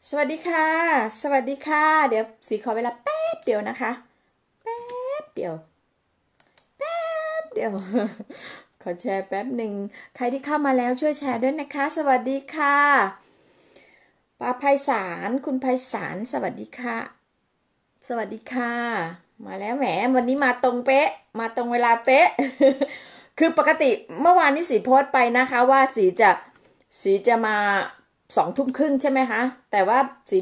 สวัสดีค่ะ สวัสดีค่ะ เดี๋ยวสีขอเวลาแป๊บเดียวนะคะ แป๊บเดียวเดี๋ยวขอแชร์แป๊บหนึ่งใครที่เข้ามาแล้วช่วยแชร์ด้วยนะคะ สวัสดีค่ะป้าไพศาลคุณไพศาลสวัสดีค่ะ สวัสดีค่ะ มาแล้วแหมวันนี้มาตรงเป๊ะ มาตรงเวลาเป๊ะ คือปกติเมื่อวานนี้สีโพสต์ไปนะคะว่าสีจะมา2 ทุ่มครึ่งใช่ไหมคะแต่ว่า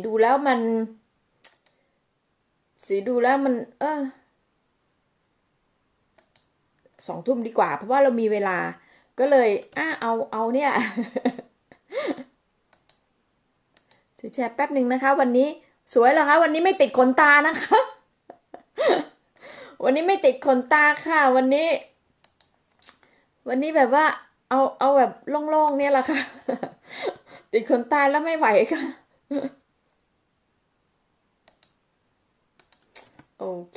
สีดูแล้วมัน2 ทุ่มดีกว่าเพราะว่าเรามีเวลาก็เลยเอาเนี่ยถือแชร์แป๊บหนึ่งนะคะวันนี้สวยเหรอคะวันนี้ไม่ติดขนตานะคะวันนี้ไม่ติดขนตาค่ะวันนี้แบบว่าเอาแบบโล่งๆเนี่ยแหละค่ะติดขนตาแล้วไม่ไหวค่ะโอเค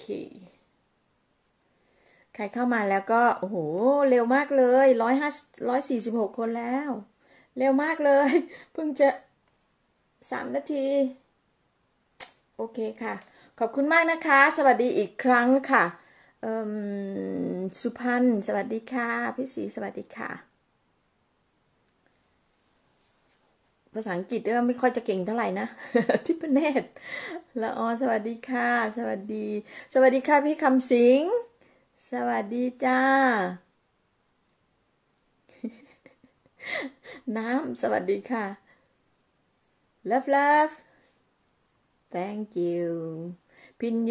ใครเข้ามาแล้วก็โอ้โหเร็วมากเลย146 คนแล้วเร็วมากเลยเพิ่งจะ3 นาทีโอเคค่ะขอบคุณมากนะคะสวัสดีอีกครั้งค่ะเอ่สุพันธ์สวัสดีค่ะพี่ศรีสวัสดีค่ะภาษาอังกฤษก็ไม่ค่อยจะเก่งเท่าไหร่นะทิพเนตรละออสวัสดีค่ะสวัสดีค่ะพี่คำสิงสวัสดีจ้าน้ำสวัสดีค่ะ love thank you พินโย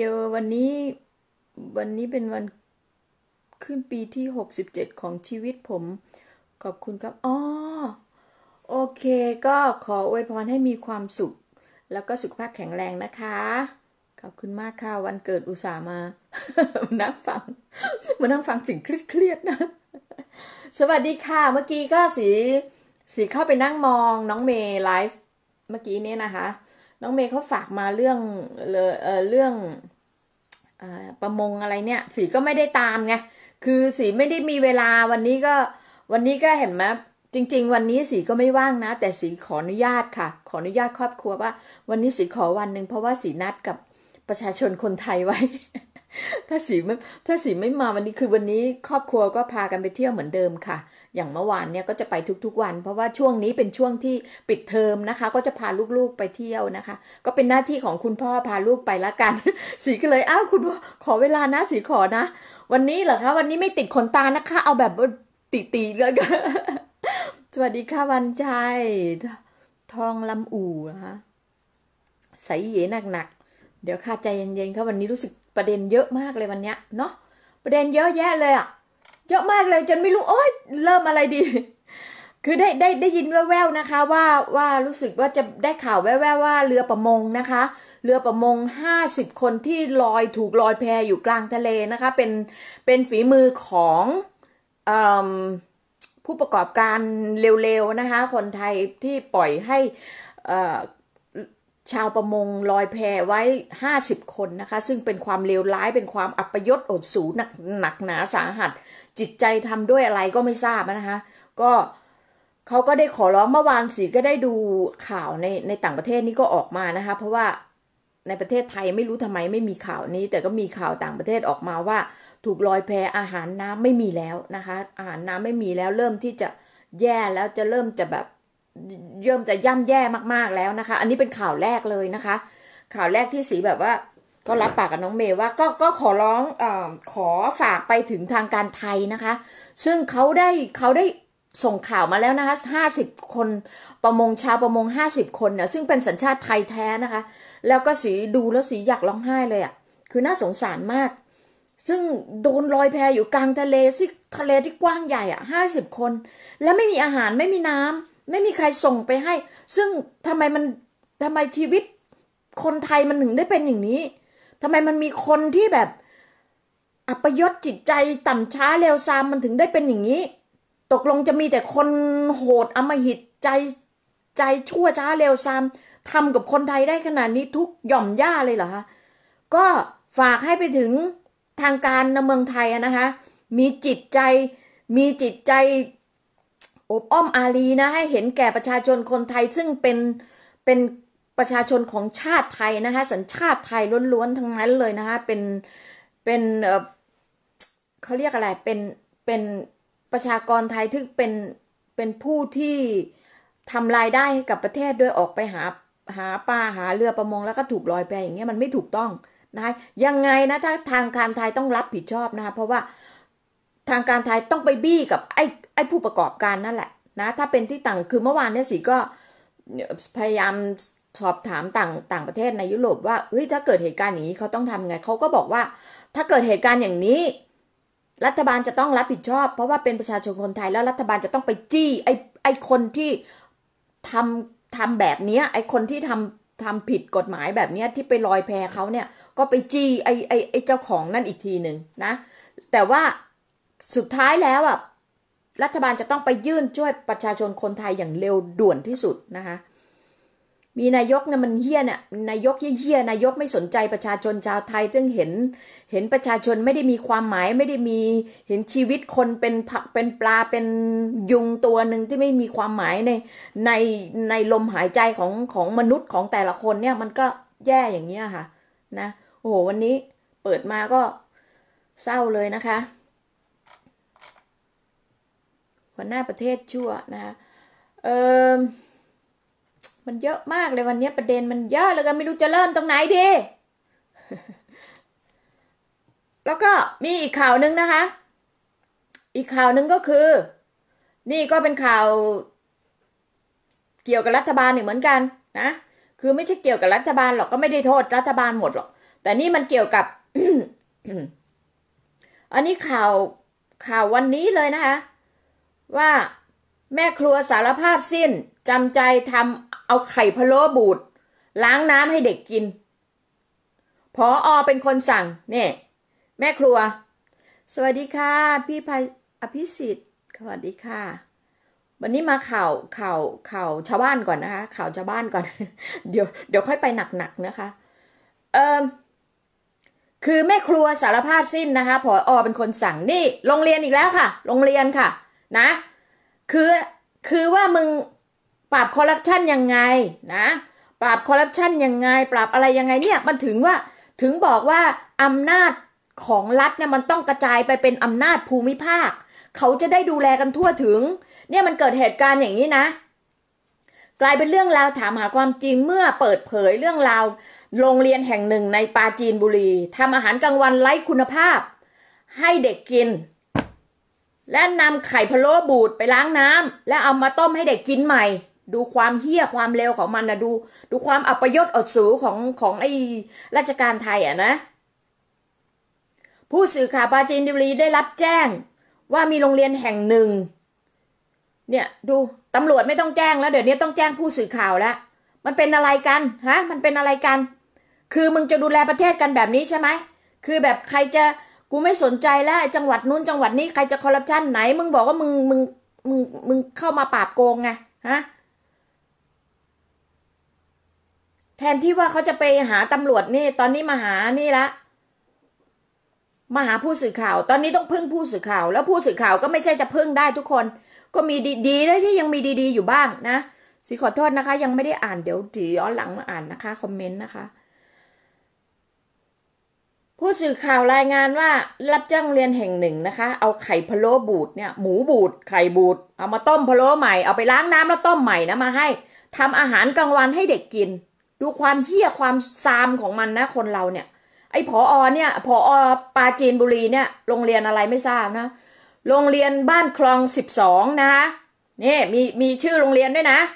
วันนี้เป็นวันขึ้นปีที่67ของชีวิตผมขอบคุณครับโอเคก็ขออวยพรให้มีความสุขแล้วก็สุขภาพแข็งแรงนะคะขอบคุณมากค่ะวันเกิดอุตส่าห์มานั่งฟังมานั่งฟังสิ่งเครียดๆนะสวัสดีค่ะเมื่อกี้ก็สีเข้าไปนั่งมองน้องเมย์ไลฟ์เมื่อกี้นี้นะคะน้องเมย์เขาฝากมาเรื่องประมงอะไรเนี่ยสีก็ไม่ได้ตามไงคือสีไม่ได้มีเวลาวันนี้ก็เห็นไหมจริงๆวันนี้สีก็ไม่ว่างนะแต่สีขออนุญาตค่ะขออนุญาตครอบครัวว่าวันนี้สีขอวันหนึ่งเพราะว่าสีนัดกับประชาชนคนไทยไว้ถ้าสีไม่ถ้าสีไม่มาวันนี้คือวันนี้ครอบครัวก็พากันไปเที่ยวเหมือนเดิมค่ะอย่างเมื่อวานเนี่ยก็จะไปทุกๆวันเพราะว่าช่วงนี้เป็นช่วงที่ปิดเทอมนะคะก็จะพาลูกๆไปเที่ยวนะคะก็เป็นหน้าที่ของคุณพ่อพาลูกไปละกัน สีก็เลยคุณพ่อขอเวลานะสีขอนะวันนี้เหรอคะวันนี้ไม่ติดขนตานะคะเอาแบบตีเลยกันสวัสดีค่ะวันชัยทองลำอู่นะคะใส่เหยหนักๆเดี๋ยวค่ะใจเย็นๆค่ะวันนี้รู้สึกประเด็นเยอะมากเลยวันเนี้ยเนาะประเด็นเยอะแยะเลยอะเยอะมากเลยจนไม่รู้โอ๊ยเริ่มอะไรดีคือได้ยินแว่วๆนะคะว่ารู้สึกว่าจะได้ข่าวแว่วๆว่าเรือประมงนะคะเรือประมง50 คนที่ถูกลอยแพอยู่กลางทะเลนะคะเป็นฝีมือของเอ่มผู้ประกอบการเร็วๆนะคะคนไทยที่ปล่อยให้เอ่อชาวประมงลอยแพไว้50 คนนะคะซึ่งเป็นความเลวร้ายเป็นความอัปยศอดสูรหนักหนาสาหัสจิตใจทำด้วยอะไรก็ไม่ทราบนะคะก็เขาก็ได้ขอร้องเมื่อวานสีก็ได้ดูข่าวในต่างประเทศนี่ก็ออกมานะคะเพราะว่าในประเทศไทยไม่รู้ทำไมไม่มีข่าวนี้แต่ก็มีข่าวต่างประเทศออกมาว่าถูกลอยแพอาหารน้ำไม่มีแล้วนะคะอาหารน้ำไม่มีแล้วเริ่มที่จะแย่แล้วจะเริ่มจะแบบเริ่มจะย่ำแย่มากๆแล้วนะคะอันนี้เป็นข่าวแรกเลยนะคะข่าวแรกที่สีแบบว่าก็รับปากกับน้องเมย์ว่าก็ขอร้องขอฝากไปถึงทางการไทยนะคะซึ่งเขาได้ส่งข่าวมาแล้วนะคะ50 คนชาวประมง50 คนเนี่ยซึ่งเป็นสัญชาติไทยแท้นะคะแล้วก็สีดูแล้วสีอยากร้องไห้เลยอ่ะคือน่าสงสารมากซึ่งโดนลอยแพอยู่กลางทะเลที่กว้างใหญ่อ่ะ50 คนแล้วไม่มีอาหารไม่มีน้ำไม่มีใครส่งไปให้ซึ่งทำไมมันทำไมชีวิตคนไทยมันถึงได้เป็นอย่างนี้ทำไมมันมีคนที่แบบอัปยศจิตใจต่ำช้าเลวทรามมันถึงได้เป็นอย่างนี้ตกลงจะมีแต่คนโหดอำมหิตใจชั่วช้าเลวทรามทำกับคนไทยได้ขนาดนี้ทุกหย่อมย่าเลยเหรอคะก็ฝากให้ไปถึงทางการในเมืองไทยนะคะมีจิตใจมีจิตใจอบอ้อมอารีนะให้เห็นแก่ประชาชนคนไทยซึ่งเป็นประชาชนของชาติไทยนะคะสัญชาติไทยล้วนๆทั้งนั้นเลยนะคะเป็นเขาเรียกอะไรเป็นประชากรไทยที่เป็นผู้ที่ทำรายได้ให้กับประเทศด้วยออกไปหาปลาหาเรือประมงแล้วก็ถูกลอยไปอย่างเงี้ยมันไม่ถูกต้องนะคะยังไงนะถ้าทางการไทยต้องรับผิดชอบนะคะเพราะว่าทางการไทยต้องไปบี้กับไอ้ผู้ประกอบการนั่นแหละนะถ้าเป็นที่ต่างคือเมื่อวานเนี่ยสิก็พยายามสอบถามต่างประเทศในยุโรปว่าเฮ้ยถ้าเกิดเหตุการณ์อย่างนี้เขาต้องทำไงเขาก็บอกว่าถ้าเกิดเหตุการณ์อย่างนี้รัฐบาลจะต้องรับผิดชอบเพราะว่าเป็นประชาชนคนไทยแล้วรัฐบาลจะต้องไปจี้ไอ้คนที่ทำแบบนี้ไอ้คนที่ทำผิดกฎหมายแบบนี้ที่ไปลอยแพเขาเนี่ยก็ไปจี้ไอ้เจ้าของนั่นอีกทีหนึ่งนะแต่ว่าสุดท้ายแล้วอ่ะรัฐบาลจะต้องไปยื่นช่วยประชาชนคนไทยอย่างเร็วด่วนที่สุดนะคะมีนายกเนี่ยมันเฮี้ยเนี่ยนายกเฮี้ยนายกไม่สนใจประชาชนชาวไทยจึงเห็นประชาชนไม่ได้มีความหมายไม่ได้มีเห็นชีวิตคนเป็นผักเป็นปลาเป็นยุงตัวหนึ่งที่ไม่มีความหมายในลมหายใจของมนุษย์ของแต่ละคนเนี่ยมันก็แย่อย่างเงี้ยค่ะนะโอ้โหวันนี้เปิดมาก็เศร้าเลยนะคะหัวหน้าประเทศชั่วนะคะมันเยอะมากเลยวันนี้ประเด็นมันเยอะแล้วก็ไม่รู้จะเริ่มตรงไหนดี แล้วก็มีอีกข่าวหนึ่งนะคะอีกข่าวหนึ่งก็คือนี่ก็เป็นข่าวเกี่ยวกับรัฐบาลอีกเหมือนกันนะคือไม่ใช่เกี่ยวกับรัฐบาลหรอกก็ไม่ได้โทษรัฐบาลหมดหรอกแต่นี่มันเกี่ยวกับ อันนี้ข่าววันนี้เลยนะคะว่าแม่ครัวสารภาพสิ้นจำใจทำเอาไข่พะโล้บูดล้างน้ำให้เด็กกินผอ.เป็นคนสั่งเนี่ยแม่ครัวสวัสดีค่ะพี่อภิสิทธิ์สวัสดีค่ะวันนี้มาข่าวชาวบ้านก่อนนะคะข่าวชาวบ้านก่อน เดี๋ยวค่อยไปหนักๆนะคะคือแม่ครัวสารภาพสิ้นนะคะผอ.เป็นคนสั่งนี่โรงเรียนอีกแล้วค่ะโรงเรียนค่ะนะคือว่ามึงปราบคอร์รัปชันยังไงนะปราบคอร์รัปชันยังไงปราบอะไรยังไงเนี่ยมันถึงบอกว่าอำนาจของรัฐเนี่ยมันต้องกระจายไปเป็นอำนาจภูมิภาคเขาจะได้ดูแลกันทั่วถึงเนี่ยมันเกิดเหตุการณ์อย่างนี้นะกลายเป็นเรื่องราวถามหาความจริงเมื่อเปิดเผยเรื่องราวโรงเรียนแห่งหนึ่งในปราจีนบุรีทำอาหารกลางวันไร้คุณภาพให้เด็กกินและนำไข่พะโล้บูดไปล้างน้ำและเอามาต้มให้เด็กกินใหม่ดูความเหี้ยความเลวของมันนะดูความอัปยศอดสูของไอ้ราชการไทยอ่ะนะผู้สื่อข่าวปราจีนบุรีได้รับแจ้งว่ามีโรงเรียนแห่งหนึ่งเนี่ยดูตำรวจไม่ต้องแจ้งแล้วเดี๋ยวนี้ต้องแจ้งผู้สื่อข่าวแล้วมันเป็นอะไรกันฮะมันเป็นอะไรกันคือมึงจะดูแลประเทศกันแบบนี้ใช่ไหมคือแบบใครจะกูไม่สนใจแล้วจังหวัดนู้นจังหวัดนี้ใครจะคอร์รัปชันไหนมึงบอกว่ามึงเข้ามาปราบโกงไงฮะแทนที่ว่าเขาจะไปหาตำรวจนี่ตอนนี้มาหานี่ละมาหาผู้สื่อข่าวตอนนี้ต้องพึ่งผู้สื่อข่าวแล้วผู้สื่อข่าวก็ไม่ใช่จะพึ่งได้ทุกคนก็มีดีๆแล้วที่ยังมีดีๆอยู่บ้างนะสิขอโทษนะคะยังไม่ได้อ่านเดี๋ยวย้อนหลังมาอ่านนะคะคอมเมนต์นะคะผู้สื่อข่าวรายงานว่ารับจ้างเรียนแห่งหนึ่งนะคะเอาไข่พะโล้บูดเนี่ยหมูบูดไข่บูดเอามาต้มพะโล้ใหม่เอาไปล้างน้ำแล้วต้มใหม่นะมาให้ทำอาหารกลางวันให้เด็กกินดูความเหี้ยความซามของมันนะคนเราเนี่ยไอ้ผอ.เนี่ยผอ.ปราจีนบุรีเนี่ยโรงเรียนอะไรไม่ทราบนะโรงเรียนบ้านคลอง12นะคะนี่มีชื่อโรงเรียนด้วยนะ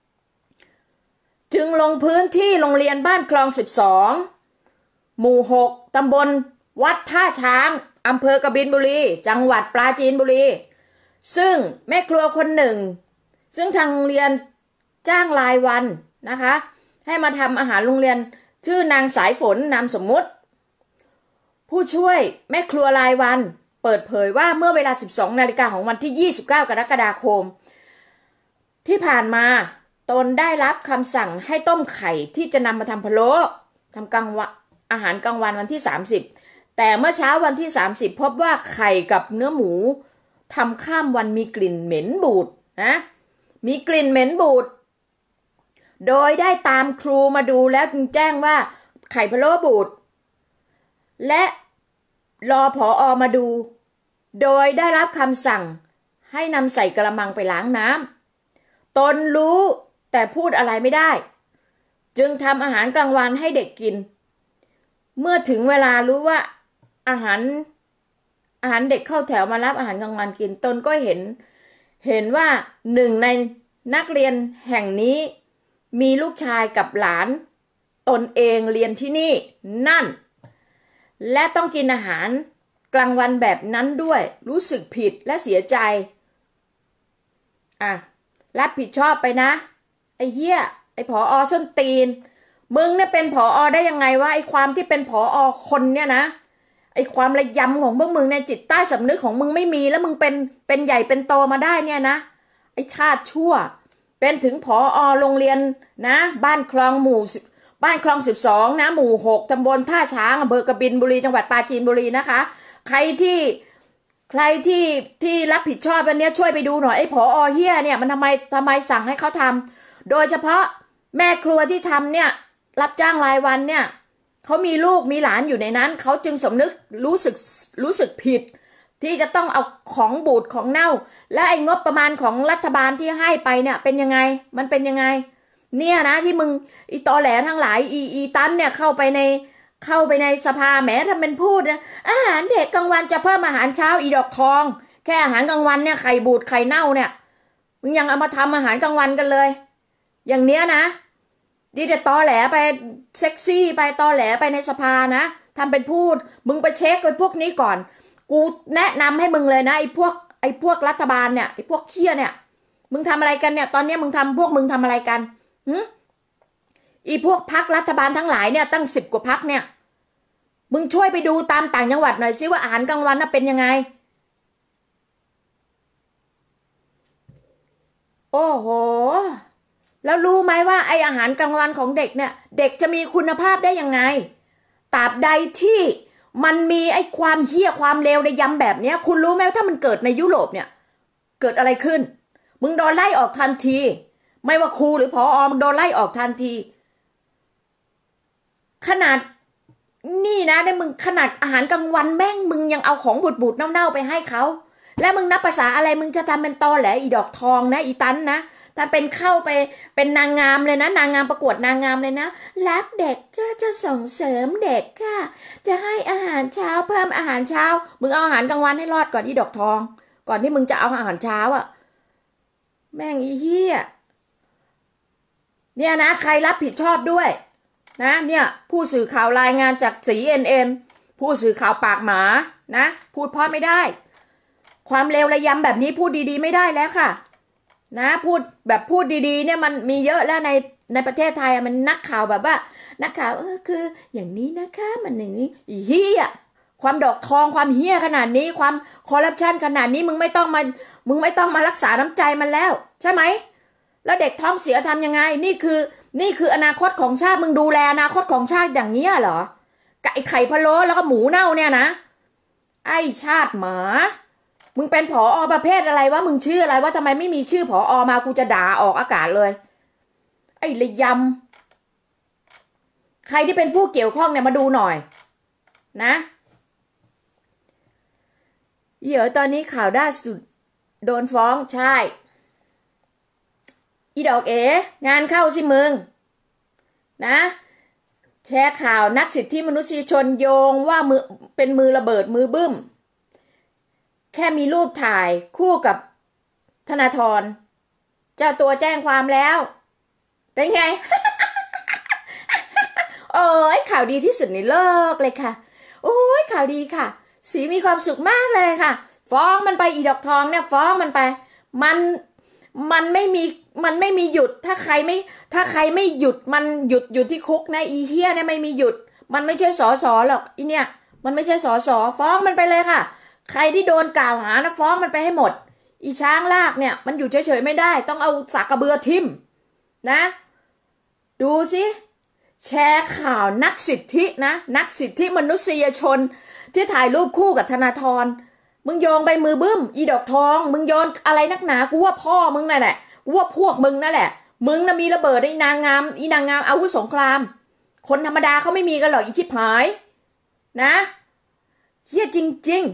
จึงลงพื้นที่โรงเรียนบ้านคลอง12หมู่6ตำบลวัดท่าช้างอำเภอกบินบุรีจังหวัดปราจีนบุรีซึ่งแม่ครัวคนหนึ่งซึ่งทางโรงเรียนจ้างรายวันนะคะให้มาทำอาหารโรงเรียนชื่อนางสายฝนนามสมมุติผู้ช่วยแม่ครัวรายวันเปิดเผยว่าเมื่อเวลา 12 นาฬิกาของวันที่29 กรกฎาคมที่ผ่านมาตนได้รับคำสั่งให้ต้มไข่ที่จะนำมาทำพะโล้ทำอาหารกลางวันวันที่30แต่เมื่อเช้าวันที่30พบว่าไข่กับเนื้อหมูทำข้ามวันมีกลิ่นเหม็นบูดนะมีกลิ่นเหม็นบูดโดยได้ตามครูมาดูแล้วจึงแจ้งว่าไข่พะโล้บูดและรอผอมาดูโดยได้รับคำสั่งให้นำใส่กระมังไปล้างน้ำตนรู้แต่พูดอะไรไม่ได้จึงทำอาหารกลางวันให้เด็กกินเมื่อถึงเวลารู้ว่าอาหารเด็กเข้าแถวมารับอาหารกลางวันกินตนก็เห็นว่าหนึ่งในนักเรียนแห่งนี้มีลูกชายกับหลานตนเองเรียนที่นี่นั่นและต้องกินอาหารกลางวันแบบนั้นด้วยรู้สึกผิดและเสียใจรับผิดชอบไปนะไอ้เหี้ยไอ้ผอ.ส้นตีนมึงเนี่ยเป็นผอ.ได้ยังไงวะไอ้ความที่เป็นผอ.คนเนี่ยนะไอ้ความระยำของพวกมึงในจิตใต้สำนึกของมึงไม่มีแล้วมึงเป็นใหญ่เป็นโตมาได้เนี่ยนะไอ้ชาติชั่วเป็นถึงผอ.โรงเรียนนะบ้านคลอง12นะหมู่6ตำบลท่าช้างอำเภอกบินบุรีจังหวัดปราจีนบุรีนะคะใครที่รับผิดชอบอันนี้ช่วยไปดูหน่อยไอ้ผอ.เฮียเนี่ยมันทำไมสั่งให้เขาทำโดยเฉพาะแม่ครัวที่ทำเนี่ยรับจ้างรายวันเนี่ยเขามีลูกมีหลานอยู่ในนั้นเขาจึงสำนึกรู้สึกผิดที่จะต้องเอาของบูดของเน่าและไอ้งบประมาณของรัฐบาลที่ให้ไปเนี่ยเป็นยังไงมันเป็นยังไงเนี่ยนะที่มึงอีตอแหลทั้งหลายอีตันเนี่ยเข้าไปในสภาแหมทำเป็นพูดนะอาหารเด็กกลางวันจะเพิ่มอาหารเช้าอีดอกทองแค่อาหารกลางวันเนี่ยไข่บูดไข่เน่าเนี่ยมึงยังเอามาทำอาหารกลางวันกันเลยอย่างเนี้ยนะดีแต่ตอแหลไปเซ็กซี่ไปตอแหลไปในสภานะทำเป็นพูดมึงไปเช็คไอ้พวกนี้ก่อนกูแนะนำให้มึงเลยนะไอ้พวกรัฐบาลเนี่ยไอ้พวกเคี้ยเนี่ยมึงทำอะไรกันเนี่ยตอนนี้พวกมึงทำอะไรกันอีพวกพรรครัฐบาลทั้งหลายเนี่ยตั้ง10 กว่าพรรคเนี่ยมึงช่วยไปดูตามต่างจังหวัดหน่อยซิว่าอาหารกลางวันน่ะเป็นยังไงโอ้โหแล้วรู้ไหมว่าไออาหารกลางวันของเด็กเนี่ยเด็กจะมีคุณภาพได้ยังไงตราบใดที่มันมีไอความเหี้ยความเลวในยำแบบเนี้ยคุณรู้ไหมว่าถ้ามันเกิดในยุโรปเนี่ยเกิดอะไรขึ้นมึงโดนไล่ออกทันทีไม่ว่าครูหรือผอ.มึงโดนไล่ออกทันทีขนาดนี่นะได้มึงขนาดอาหารกลางวันแม่งมึงยังเอาของบูดๆเน่าๆไปให้เขาแล้วมึงนับภาษาอะไรมึงจะทำเป็นตอแหลอีดอกทองนะอีตันนะแต่เป็นเข้าไปเป็นนางงามเลยนะนางงามประกวดนางงามเลยนะรักเด็กก็จะส่งเสริมเด็กค่ะจะให้อาหารเช้าเพิ่มอาหารเช้ามึงเอาอาหารกลางวันให้รอดก่อนอีดอกทองก่อนที่มึงจะเอาอาหารเช้าอ่ะแม่งอีเหี้ยเนี่ยนะใครรับผิดชอบด้วยนะเนี่ยผู้สื่อข่าวรายงานจากCNNผู้สื่อข่าวปากหมานะพูดเพราะไม่ได้ความเลวระยำแบบนี้พูดดีๆไม่ได้แล้วค่ะนะพูดดีๆเนี่ยมันมีเยอะแล้วในประเทศไทยมันนักข่าวแบบว่านักข่าวคืออย่างนี้นะคะมันอย่างนี้เฮียความดอกทองความเฮียขนาดนี้ความคอร์รัปชันขนาดนี้มึงไม่ต้องมารักษาน้ำใจมันแล้วใช่ไหมแล้วเด็กท้องเสียทำยังไงนี่คืออนาคตของชาติมึงดูแลอนาคตของชาติอย่างนี้เหรอไอ้ไข่พะโล้แล้วก็หมูเน่าเนี่ยนะไอ้ชาติหมามึงเป็นผอ.ประเภทอะไรวะมึงชื่ออะไรวะทำไมไม่มีชื่อผอ.มากูจะด่าออกอากาศเลยไอ้ระยำใครที่เป็นผู้เกี่ยวข้องเนี่ยมาดูหน่อยนะเดี๋ยวตอนนี้ข่าวล่าสุดโดนฟ้องใช่อีดอกงานเข้าสิมึงนะแชร์ข่าวนักสิทธิมนุษยชนโยงว่าเป็นมือระเบิดมือบึ้มแค่มีรูปถ่ายคู่กับธนาธรเจ้าตัวแจ้งความแล้วเป็นไง โอ้ยข่าวดีที่สุดในโลกเลยค่ะโอ้ยข่าวดีค่ะสีมีความสุขมากเลยค่ะฟ้องมันไปอีดอกทองเนี่ยฟ้องมันไปมันไม่มีหยุดถ้าใครไม่หยุดมันหยุดที่คุกนะอีเฮียเนี่ยไม่มีหยุดมันไม่ใช่สสหรอกอีเนี่ยมันไม่ใช่สสฟ้องมันไปเลยค่ะใครที่โดนกล่าวหานะฟ้องมันไปให้หมดอีช้างลากเนี่ยมันอยู่เฉยๆไม่ได้ต้องเอาสากกระเบือทิ่มนะดูสิแชร์ข่าวนักสิทธินะนักสิทธิมนุษยชนที่ถ่ายรูปคู่กับธนาธรมึงโยงไปมือบึ้มอีดอกทองมึงโยนอะไรนักหนากูว่าพ่อมึงนั่นแหละกูว่าพวกมึงนั่นแหละมึงนะมีระเบิดไอ้นางงามอีนางงามอาวุธสงครามคนธรรมดาเขาไม่มีกันหรอกอีชิบหายนะเฮี้ยจริง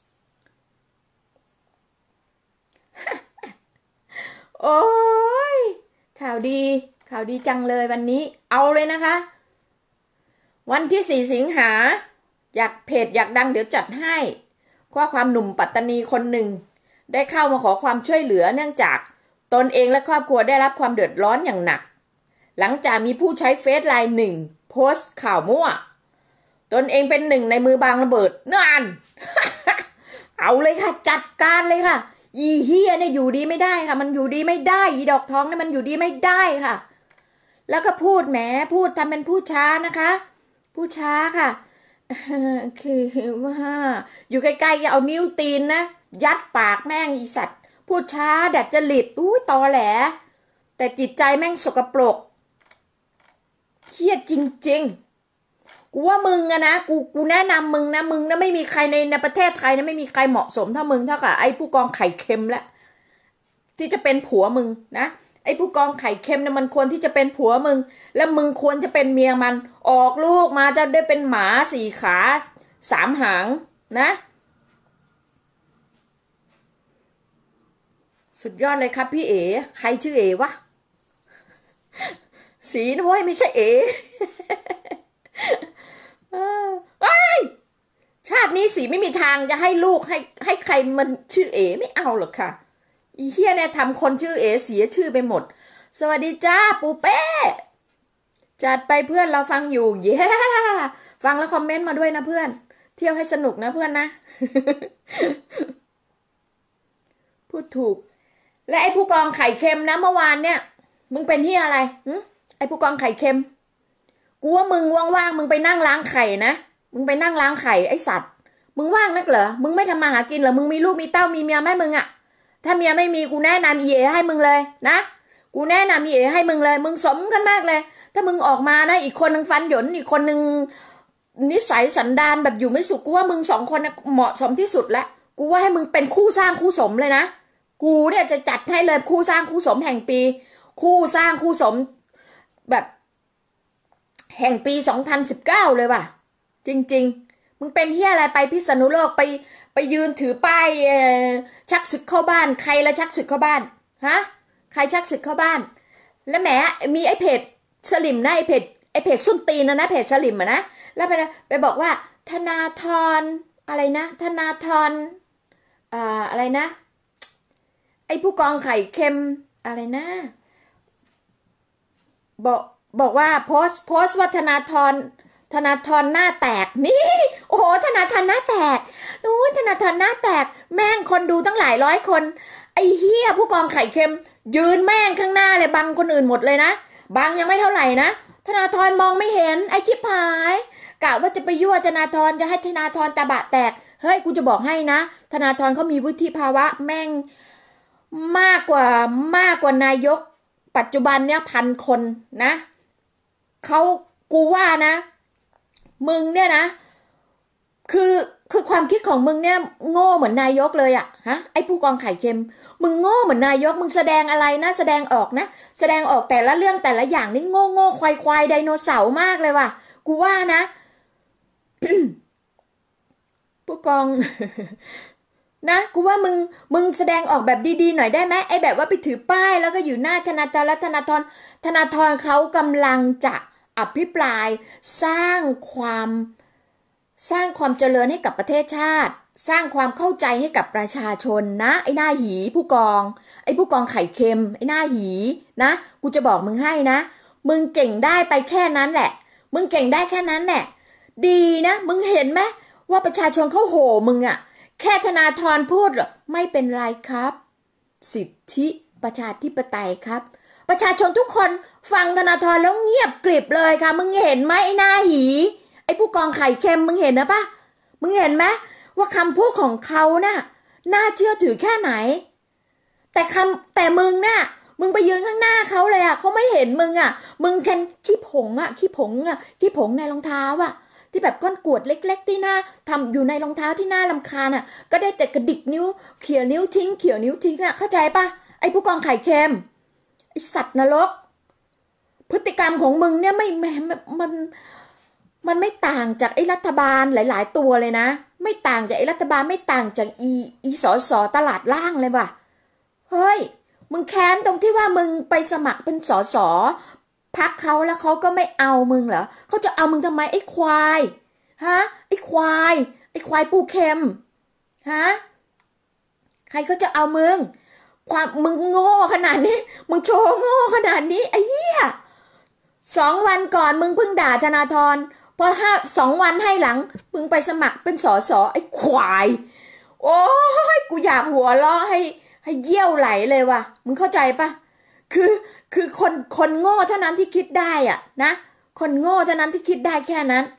ๆโอ้ยข่าวดีจังเลยวันนี้เอาเลยนะคะวันที่4 สิงหาอยากเพจอยากดังเดี๋ยวจัดให้ข้อความหนุ่มปัตตานีคนหนึ่งได้เข้ามาขอความช่วยเหลือเนื่องจากตนเองและครอบครัวได้รับความเดือดร้อนอย่างหนักหลังจากมีผู้ใช้เฟซไลน์หนึ่งโพสต์ข่าวมั่วตนเองเป็นหนึ่งในมือบางระเบิดนั่น เอาเลยค่ะจัดการเลยค่ะอีเฮียเนี่ยอยู่ดีไม่ได้ค่ะมันอยู่ดีไม่ได้อีดอกทองเนี่ยมันอยู่ดีไม่ได้ค่ะแล้วก็พูดแหมพูดทำเป็นผู้ช้านะคะผู้ช้าค่ะคือว่าอยู่ใกล้ๆเอานิ้วตีนนะยัดปากแม่งอีสัตว์พูดช้าดัดจริตอุ้ยตอแหลแต่จิตใจแม่งสกปรกเครียดจริงๆกูว่ามึงอะนะกูแนะนำมึงนะไม่มีใครในประเทศไทยนะไม่มีใครเหมาะสมเท่ามึงเท่ากับไอ้ผู้กองไข่เค็มแล้วที่จะเป็นผัวมึงนะไอ้ผู้กองไข่เค็มเนี่ยมันควรที่จะเป็นผัวมึงแล้วมึงควรจะเป็นเมียมันออกลูกมาจะได้เป็นหมา4 ขา3 หางนะสุดยอดเลยครับพี่เอ๋ใครชื่อเอ๋วะสีนะเว้ยไม่ใช่เอ๋ชาตินี้สีไม่มีทางจะให้ลูกให้ใครมันชื่อเอ๋ไม่เอาหรอกค่ะอีเฮียเนี่ยทำคนชื่อเอ๋เสียชื่อไปหมดสวัสดีจ้าปูเป้จัดไปเพื่อนเราฟังอยู่เย้ฟังแล้วคอมเมนต์มาด้วยนะเพื่อนเที่ยวให้สนุกนะเพื่อนนะ พูดถูกและไอ้ผู้กองไข่เค็มนะเมื่อวานเนี่ยมึงเป็นที่อะไรไอ้ผู้กองไข่เค็มกูว่ามึงว่างๆมึงไปนั่งล้างไข่นะมึงไปนั่งล้างไข่ไอ้สัตว์มึงว่างนักเหรอมึงไม่ทำมาหากินเหรอมึงมีลูกมีเต้ามีเมียไหมมึงอะถ้าเมียไม่มีกูแนะนำเอ๋ให้มึงเลยนะกูแนะนำเอ๋ให้มึงเลยมึงสมกันมากเลยถ้ามึงออกมานะอีกคนนึงฟันหยนอีกคนนึงนิสัยสันดานแบบอยู่ไม่สุขกูว่ามึง2 คนเหมาะสมที่สุดแล้วกูว่าให้มึงเป็นคู่สร้างคู่สมเลยนะกูเนี่ยจะจัดให้เลยคู่สร้างคู่สมแห่งปีคู่สร้างคู่สมแบบแห่งปี2019เลยว่ะจริงๆมึงเป็นเฮียอะไรไปพิษณุโลกไปยืนถือป้ายชักศึกเข้าบ้านใครละชักศึกเข้าบ้านฮะใครชักศึกเข้าบ้านแล้วแหมมีไอ้เพจสลิมนะไอ้เพจส้นตีนนะเพจสลิมอะนะแล้วไปบอกว่าธนาธรอะไรนะธนาธรอะไรนะไอ้ผู้กองไข่เค็มอะไรนะบอกว่าโพสต์ว่าธนาธรหน้าแตกนี่โอ้โหธนาธรหน้าแตกโอ้ยธนาธรหน้าแตกแม่งคนดูตั้งหลายร้อยคนไอ้เฮียผู้กองไข่เค็มยืนแม่งข้างหน้าเลยบังคนอื่นหมดเลยนะบังยังไม่เท่าไหร่นะธนาธรมองไม่เห็นไอ้ชิบหายกะว่าจะไปยั่วธนาธรจะให้ธนาธรตาบะแตกเฮ้ยกูจะบอกให้นะธนาธรเขามีวุฒิภาวะแม่งมากกว่านายกปัจจุบันเนี่ย1,000 คนนะกูว่านะมึงเนี่ยนะคือความคิดของมึงเนี่ยโง่เหมือนนายกเลยอะฮะไอ้ผู้กองไข่เค็มมึงโง่เหมือนนายกมึงแสดงอะไรนะแสดงออกนะแสดงออกแต่ละเรื่องแต่ละอย่างนี่โง่ควายไดโนเสาร์มากเลยว่ะกูว่านะ ผู้กอง นะกูว่ามึงแสดงออกแบบดีๆหน่อยได้ไหมไอ้แบบว่าไปถือป้ายแล้วก็อยู่หน้าธนาธรแล้วธนาธรเขากำลังจะอภิปรายสร้างความเจริญให้กับประเทศชาติสร้างความเข้าใจให้กับประชาชนนะไอ้หน้าหีผู้กองไอ้ผู้กองไข่เค็มไอ้หน้าหีนะกูจะบอกมึงให้นะมึงเก่งได้ไปแค่นั้นแหละมึงเก่งได้แค่นั้นแหละดีนะมึงเห็นไหมว่าประชาชนเขาโห่มึงอะแค่ธนาธรพูดเหรอไม่เป็นไรครับสิทธิประชาธิปไตยครับประชาชนทุกคนฟังธนาธรแล้วเงียบกริบเลยค่ะมึงเห็นไหมไอ้หน้าหีไอ้ผู้กองไข่เค็มมึงเห็นนะปะมึงเห็นไหมว่าคำพูดของเขาน่ะน่าเชื่อถือแค่ไหนแต่มึงน่ะมึงไปยืนข้างหน้าเขาเลยอ่ะเขาไม่เห็นมึงอ่ะมึงแค่ขี้ผงในรองเท้าอ่ะที่แบบก้อนกรวดเล็กๆที่หน้าทำอยู่ในรองเท้าที่หน้ารำคาญอ่ะก็ได้แต่กระดิกนิ้วเขี่ยนิ้วทิ้งอ่ะเข้าใจปะไอ้ผู้กองไข่เค็มไอสัตว์นรกพฤติกรรมของมึงเนี่ยไม่แหมมันมันไม่ต่างจากไอ้รัฐบาลหลายๆตัวเลยนะไม่ต่างจากไอ้รัฐบาลไม่ต่างจากอีสอสอตลาดล่างเลยว่ะเฮ้ยมึงแค้นตรงที่ว่ามึงไปสมัครเป็นสอสอพรรคเขาแล้วเขาก็ไม่เอามึงเหรอเขาจะเอามึงทำไมไอ้ควายฮะไอ้ควายไอ้ควายปูเข็มฮะใครก็จะเอามึงความมึงโง่ขนาดนี้มึงโชว์โง่ขนาดนี้ไอ้เหี้ย2 วันก่อนมึงเพิ่งด่าธนาธรพอ2 วันให้หลังมึงไปสมัครเป็นสอสอไอ้ควายโอ้ยกูอยากหัวเราะให้เยี่ยวไหลเลยว่ะมึงเข้าใจปะคือคือคนโง่เท่านั้นที่คิดได้อ่ะนะคนโง่เท่านั้นที่คิดได้แค่นั้น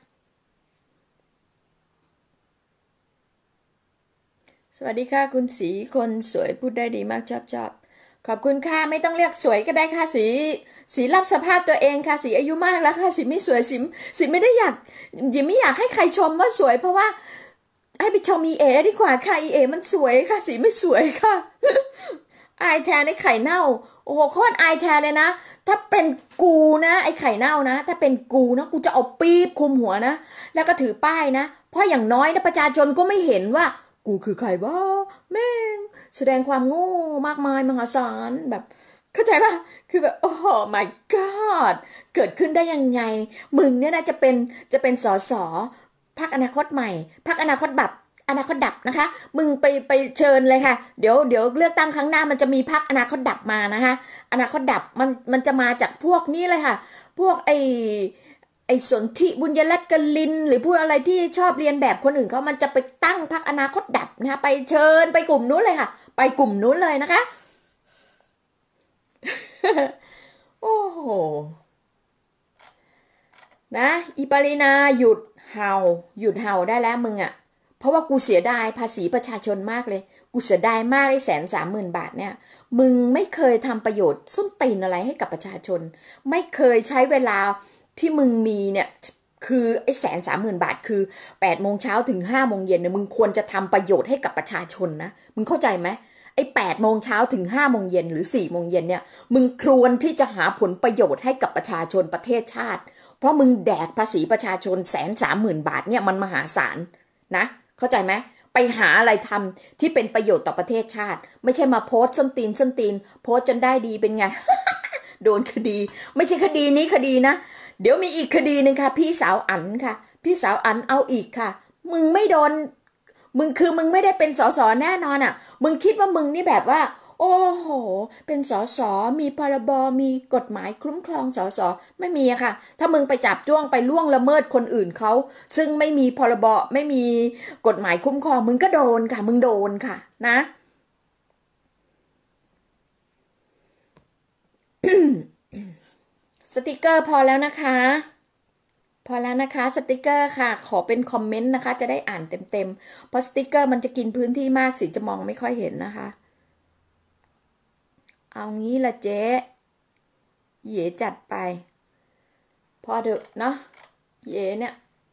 สวัสดีค่ะคุณสีคนสวยพูดได้ดีมากชอบขอบคุณค่ะไม่ต้องเรียกสวยก็ได้ค่ะสีรับสภาพตัวเองค่ะสีอายุมากแล้วค่ะสีไม่สวยสีไม่ได้อยากยิไม่อยากให้ใครชมว่าสวยเพราะว่าให้ไปชมอีเอดีกว่าค่ะอีเอมันสวยค่ะสีไม่สวยค่ะอายแทนไอ้ไข่เน่าโอ้โหโคตรอายแทนเลยนะถ้าเป็นกูนะไอ้ไข่เน่านะถ้าเป็นกูนะกูจะเอาปี๊บคลุมหัวนะแล้วก็ถือป้ายนะเพราะอย่างน้อยนะประชาชนก็ไม่เห็นว่ากูคือใครวะแม่งแสดงความโง่มากมายมหาศาลแบบเข้าใจป่ะคือแบบโอ้โห my god เกิดขึ้นได้ยังไงมึงเนี่ยนะจะเป็นสสพรรคอนาคตใหม่พรรคอนาคตแบบอนาคตดับนะคะมึงไปเชิญเลยค่ะเดี๋ยวเลือกตั้งครั้งหน้ามันจะมีพรรคอนาคตดับมานะคะอนาคตดับมันจะมาจากพวกนี้เลยค่ะพวกไอ้สนธิบุญยรัตน์กลินหรือพูดอะไรที่ชอบเรียนแบบคนอื่นเขามันจะไปตั้งพรรคอนาคตดับนะคะไปเชิญไปกลุ่มนู้นเลยค่ะไปกลุ่มนู้นเลยนะคะ โอ้โหนะอีปารินาหยุดเห่าได้แล้วมึงอ่ะเพราะว่ากูเสียดายภาษีประชาชนมากเลยกูเสียดายมากเลย130,000 บาทเนี่ยมึงไม่เคยทำประโยชน์ส้นตีนอะไรให้กับประชาชนไม่เคยใช้เวลาที่มึงมีเนี่ยคือไอ้130,000 บาทคือ8 โมงเช้าถึง5 โมงเย็นเนี่ยมึงควรจะทำประโยชน์ให้กับประชาชนนะมึงเข้าใจไหมไอ้8 โมงเช้าถึง5 โมงเย็นหรือ4 โมงเย็นเนี่ยมึงควรที่จะหาผลประโยชน์ให้กับประชาชนประเทศชาติเพราะมึงแดกภาษีประชาชน130,000 บาทเนี่ยมันมหาศาลนะเข้าใจไหมไปหาอะไรทำที่เป็นประโยชน์ต่อประเทศชาติไม่ใช่มาโพสต์ส้นตีนโพสต์จนได้ดีเป็นไง โดนคดีไม่ใช่คดีนี้คดีนะเดี๋ยวมีอีกคดีหนึ่งค่ะพี่สาวอั๋นค่ะพี่สาวอั๋นเอาอีกค่ะมึงไม่โดนมึงไม่ได้เป็นสสแน่นอนอ่ะมึงคิดว่ามึงนี่แบบว่าโอ้โหเป็นสสมีพรบมีกฎหมายคุ้มครองสสไม่มีอะค่ะถ้ามึงไปจับจ้วงไปล่วงละเมิดคนอื่นเขาซึ่งไม่มีพรบไม่มีกฎหมายคุ้มครองมึงก็โดนค่ะมึงโดนค่ะนะ สติกเกอร์พอแล้วนะคะพอแล้วนะคะสติกเกอร์ค่ะขอเป็นคอมเมนต์นะคะจะได้อ่านเต็มๆเพราะสติกเกอร์มันจะกินพื้นที่มากสิจะมองไม่ค่อยเห็นนะคะเอางี้ละเจ๊เย่จัดไปพอเถอะเนาะเย่เนี่ย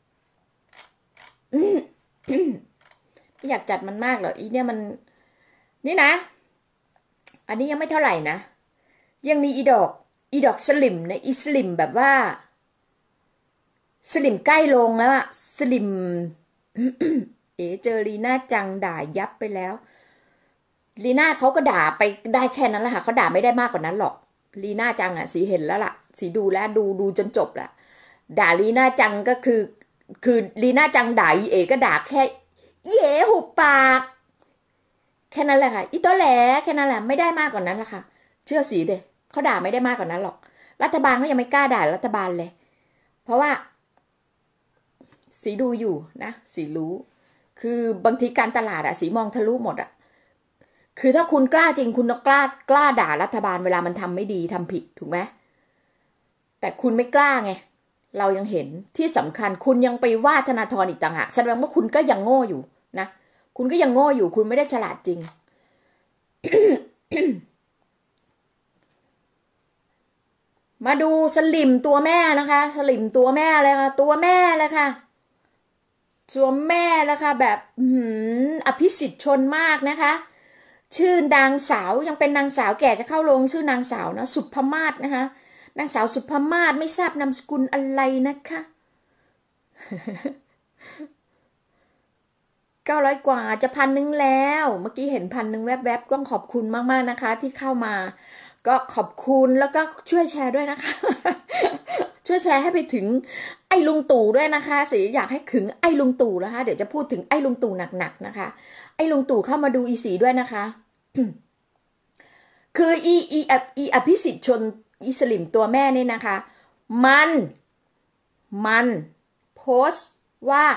ไม่อยากจัดมันมากหรอกอีเนี่ยมันนี่นะอันนี้ยังไม่เท่าไหร่นะยังมีอีดอกสลิมนะอีสลิมแบบว่าสลิมใกล้ลงแล้วอะสลิม เจอลีน่าจังด่ายับไปแล้วลีน่าเขาก็ด่าไปได้แค่นั้นแหละค่ะเขาด่าไม่ได้มากกว่านั้นหรอกลีน่าจังอ่ะสีเห็นแล้วล่ะสีดูแล้วดูจนจบละด่าลีน่าจังก็คือลีน่าจังด่าอีเอก็ด่าแค่เย่หุบปากแค่นั้นแหละค่ะอีตัวแหลแค่นั้นแหละไม่ได้มากกว่านั้นละค่ะเชื่อสีเด้เขาด่าไม่ได้มากกว่านั้นหรอกรัฐบาลเขายังไม่กล้าด่ารัฐบาลเลยเพราะว่าสีดูอยู่นะสีรู้คือบางทีการตลาดอะสีมองทะลุหมดอะคือถ้าคุณกล้าจริงคุณต้องกล้าด่ารัฐบาลเวลามันทำไม่ดีทำผิดถูกไหมแต่คุณไม่กล้าไงเรายังเห็นที่สำคัญคุณยังไปว่าธนาธรอีกต่างหากแสดงว่าคุณก็ยังโง่อยู่นะคุณก็ยังโง่อยู่คุณไม่ได้ฉลาดจริง มาดูสลิมตัวแม่นะคะสลิมตัวแม่เลยค่ะตัวแม่เลยค่ะตัวแม่แล้วค่ะแบบอภิสิทธิ์ชนมากนะคะชื่อนางสาวยังเป็นนางสาวแก่จะเข้าโรงชื่อนางสาวนะสุภมาศนะคะนางสาวสุภมาศไม่ทราบนามสกุลอะไรนะคะ900 กว่าจะ1,000แล้วเมื่อกี้เห็น1,000แวบๆก็ขอบคุณมากๆนะคะที่เข้ามาก็ขอบคุณแล้วก็ช่วยแชร์ด้วยนะคะช่วยแชร์ให้ไปถึงไอ้ลุงตู่ด้วยนะคะสิอยากให้ถึงไอ้ลุงตู่นะคะเดี๋ยวจะพูดถึงไอ้ลุงตู่หนักๆนะคะไอ้ลุงตู่เข้ามาดูอีสีด้วยนะคะคืออีอภิสิทธิ์ชนอิสลิมตัวแม่นี่นะคะมันโพสต์ว่า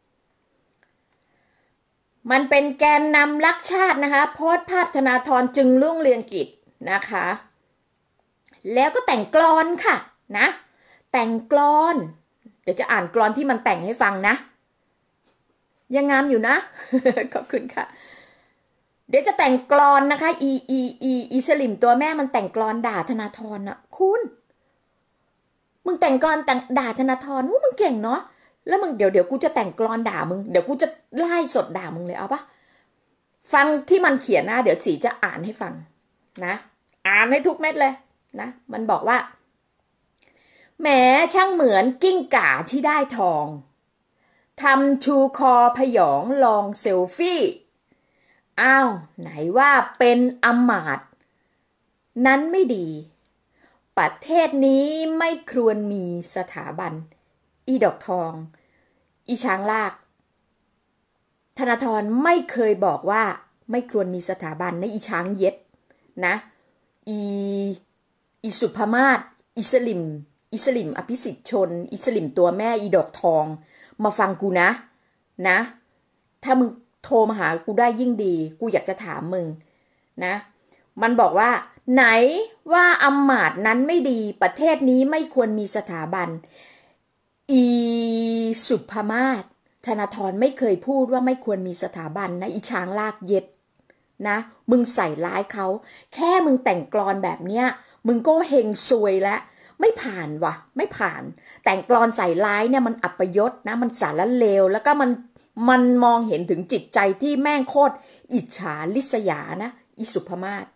มันเป็นแกนนำรักชาตินะคะโพสต์ภาพธนาธรจึงรุ่งเรืองกิจนะคะแล้วก็แต่งกลอนค่ะนะแต่งกลอนเดี๋ยวจะอ่านกลอนที่มันแต่งให้ฟังนะยังงามอยู่นะ ขอบคุณค่ะเดี๋ยวจะแต่งกลอนนะคะอีสลิมตัวแม่มันแต่งกลอนด่าธนาธรนะคุณมึงแต่งกลอนแต่งด่าธนาธรมึงเก่งเนาะแล้วมึงเดี๋ยวกูจะแต่งกลอนด่ามึงเดี๋ยวกูจะไล่สดด่ามึงเลยเอาปะฟังที่มันเขียนนะเดี๋ยวสีจะอ่านให้ฟังนะอ่านให้ทุกเม็ดเลยนะมันบอกว่าแหมช่างเหมือนกิ้งก่าที่ได้ทองทำชูคอพยองลองเซลฟี่อ้าวไหนว่าเป็นอำมาตย์นั้นไม่ดีประเทศนี้ไม่ควรมีสถาบันอีดอกทองอีช้างลากธนาธรไม่เคยบอกว่าไม่ควรมีสถาบันนะอีช้างเย็ดนะอีสุภมาศอิสลิมอภิสิทธิ์ชนอิสลิมตัวแม่อีดอกทองมาฟังกูนะถ้ามึงโทรมาหากูได้ยิ่งดีกูอยากจะถามมึงนะมันบอกว่าไหนว่าอำมาตย์นั้นไม่ดีประเทศนี้ไม่ควรมีสถาบันอีสุภมาศธนาธรไม่เคยพูดว่าไม่ควรมีสถาบันนะอีช้างลากเย็ดนะมึงใส่ร้ายเขาแค่มึงแต่งกลอนแบบเนี้ยมึงก็เฮงซวยแล้วไม่ผ่านว่ะไม่ผ่านแต่งกลอนใส่ร้ายเนี่ยมันอัปยศนะมันสารเลวแล้วก็มันมองเห็นถึงจิตใจที่แม่งโคตรอิจฉาริษยานะอีสุภมาศ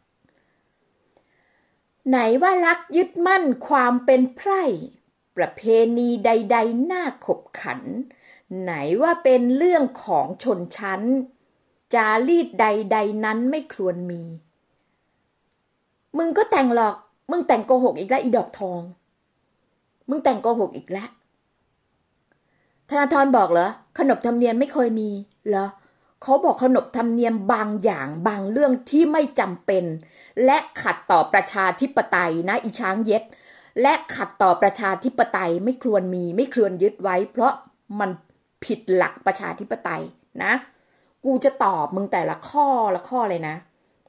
ไหนว่ารักยึดมั่นความเป็นไพร่ประเพณีใดๆน่าขบขันไหนว่าเป็นเรื่องของชนชั้นจารีตใดๆนั้นไม่ควรมีมึงก็แต่งหรอกมึงแต่งโกหกอีกแล้วอีดอกทองมึงแต่งโกหกอีกแล้วธนาธรบอกเหรอขนบธรรมเนียมไม่เคยมีเหรอเขาบอกขนบธรรมเนียมบางอย่างบางเรื่องที่ไม่จำเป็นและขัดต่อประชาธิปไตยนะอีช้างเย็ดและขัดต่อประชาธิปไตยไม่ควรมีไม่ควรยึดไว้เพราะมันผิดหลักประชาธิปไตยนะกูจะตอบมึงแต่ละข้อเลยนะ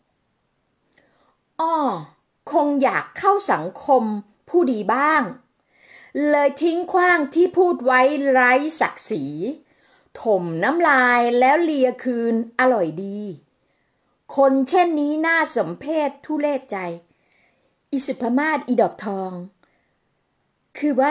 คงอยากเข้าสังคมผู้ดีบ้างเลยทิ้งขว้างที่พูดไว้ไร้ศักดิ์ศรีถมน้ำลายแล้วเลียคืนอร่อยดีคนเช่นนี้น่าสมเพชทุเรศใจอีสุภมาศอีดอกทองคือว่า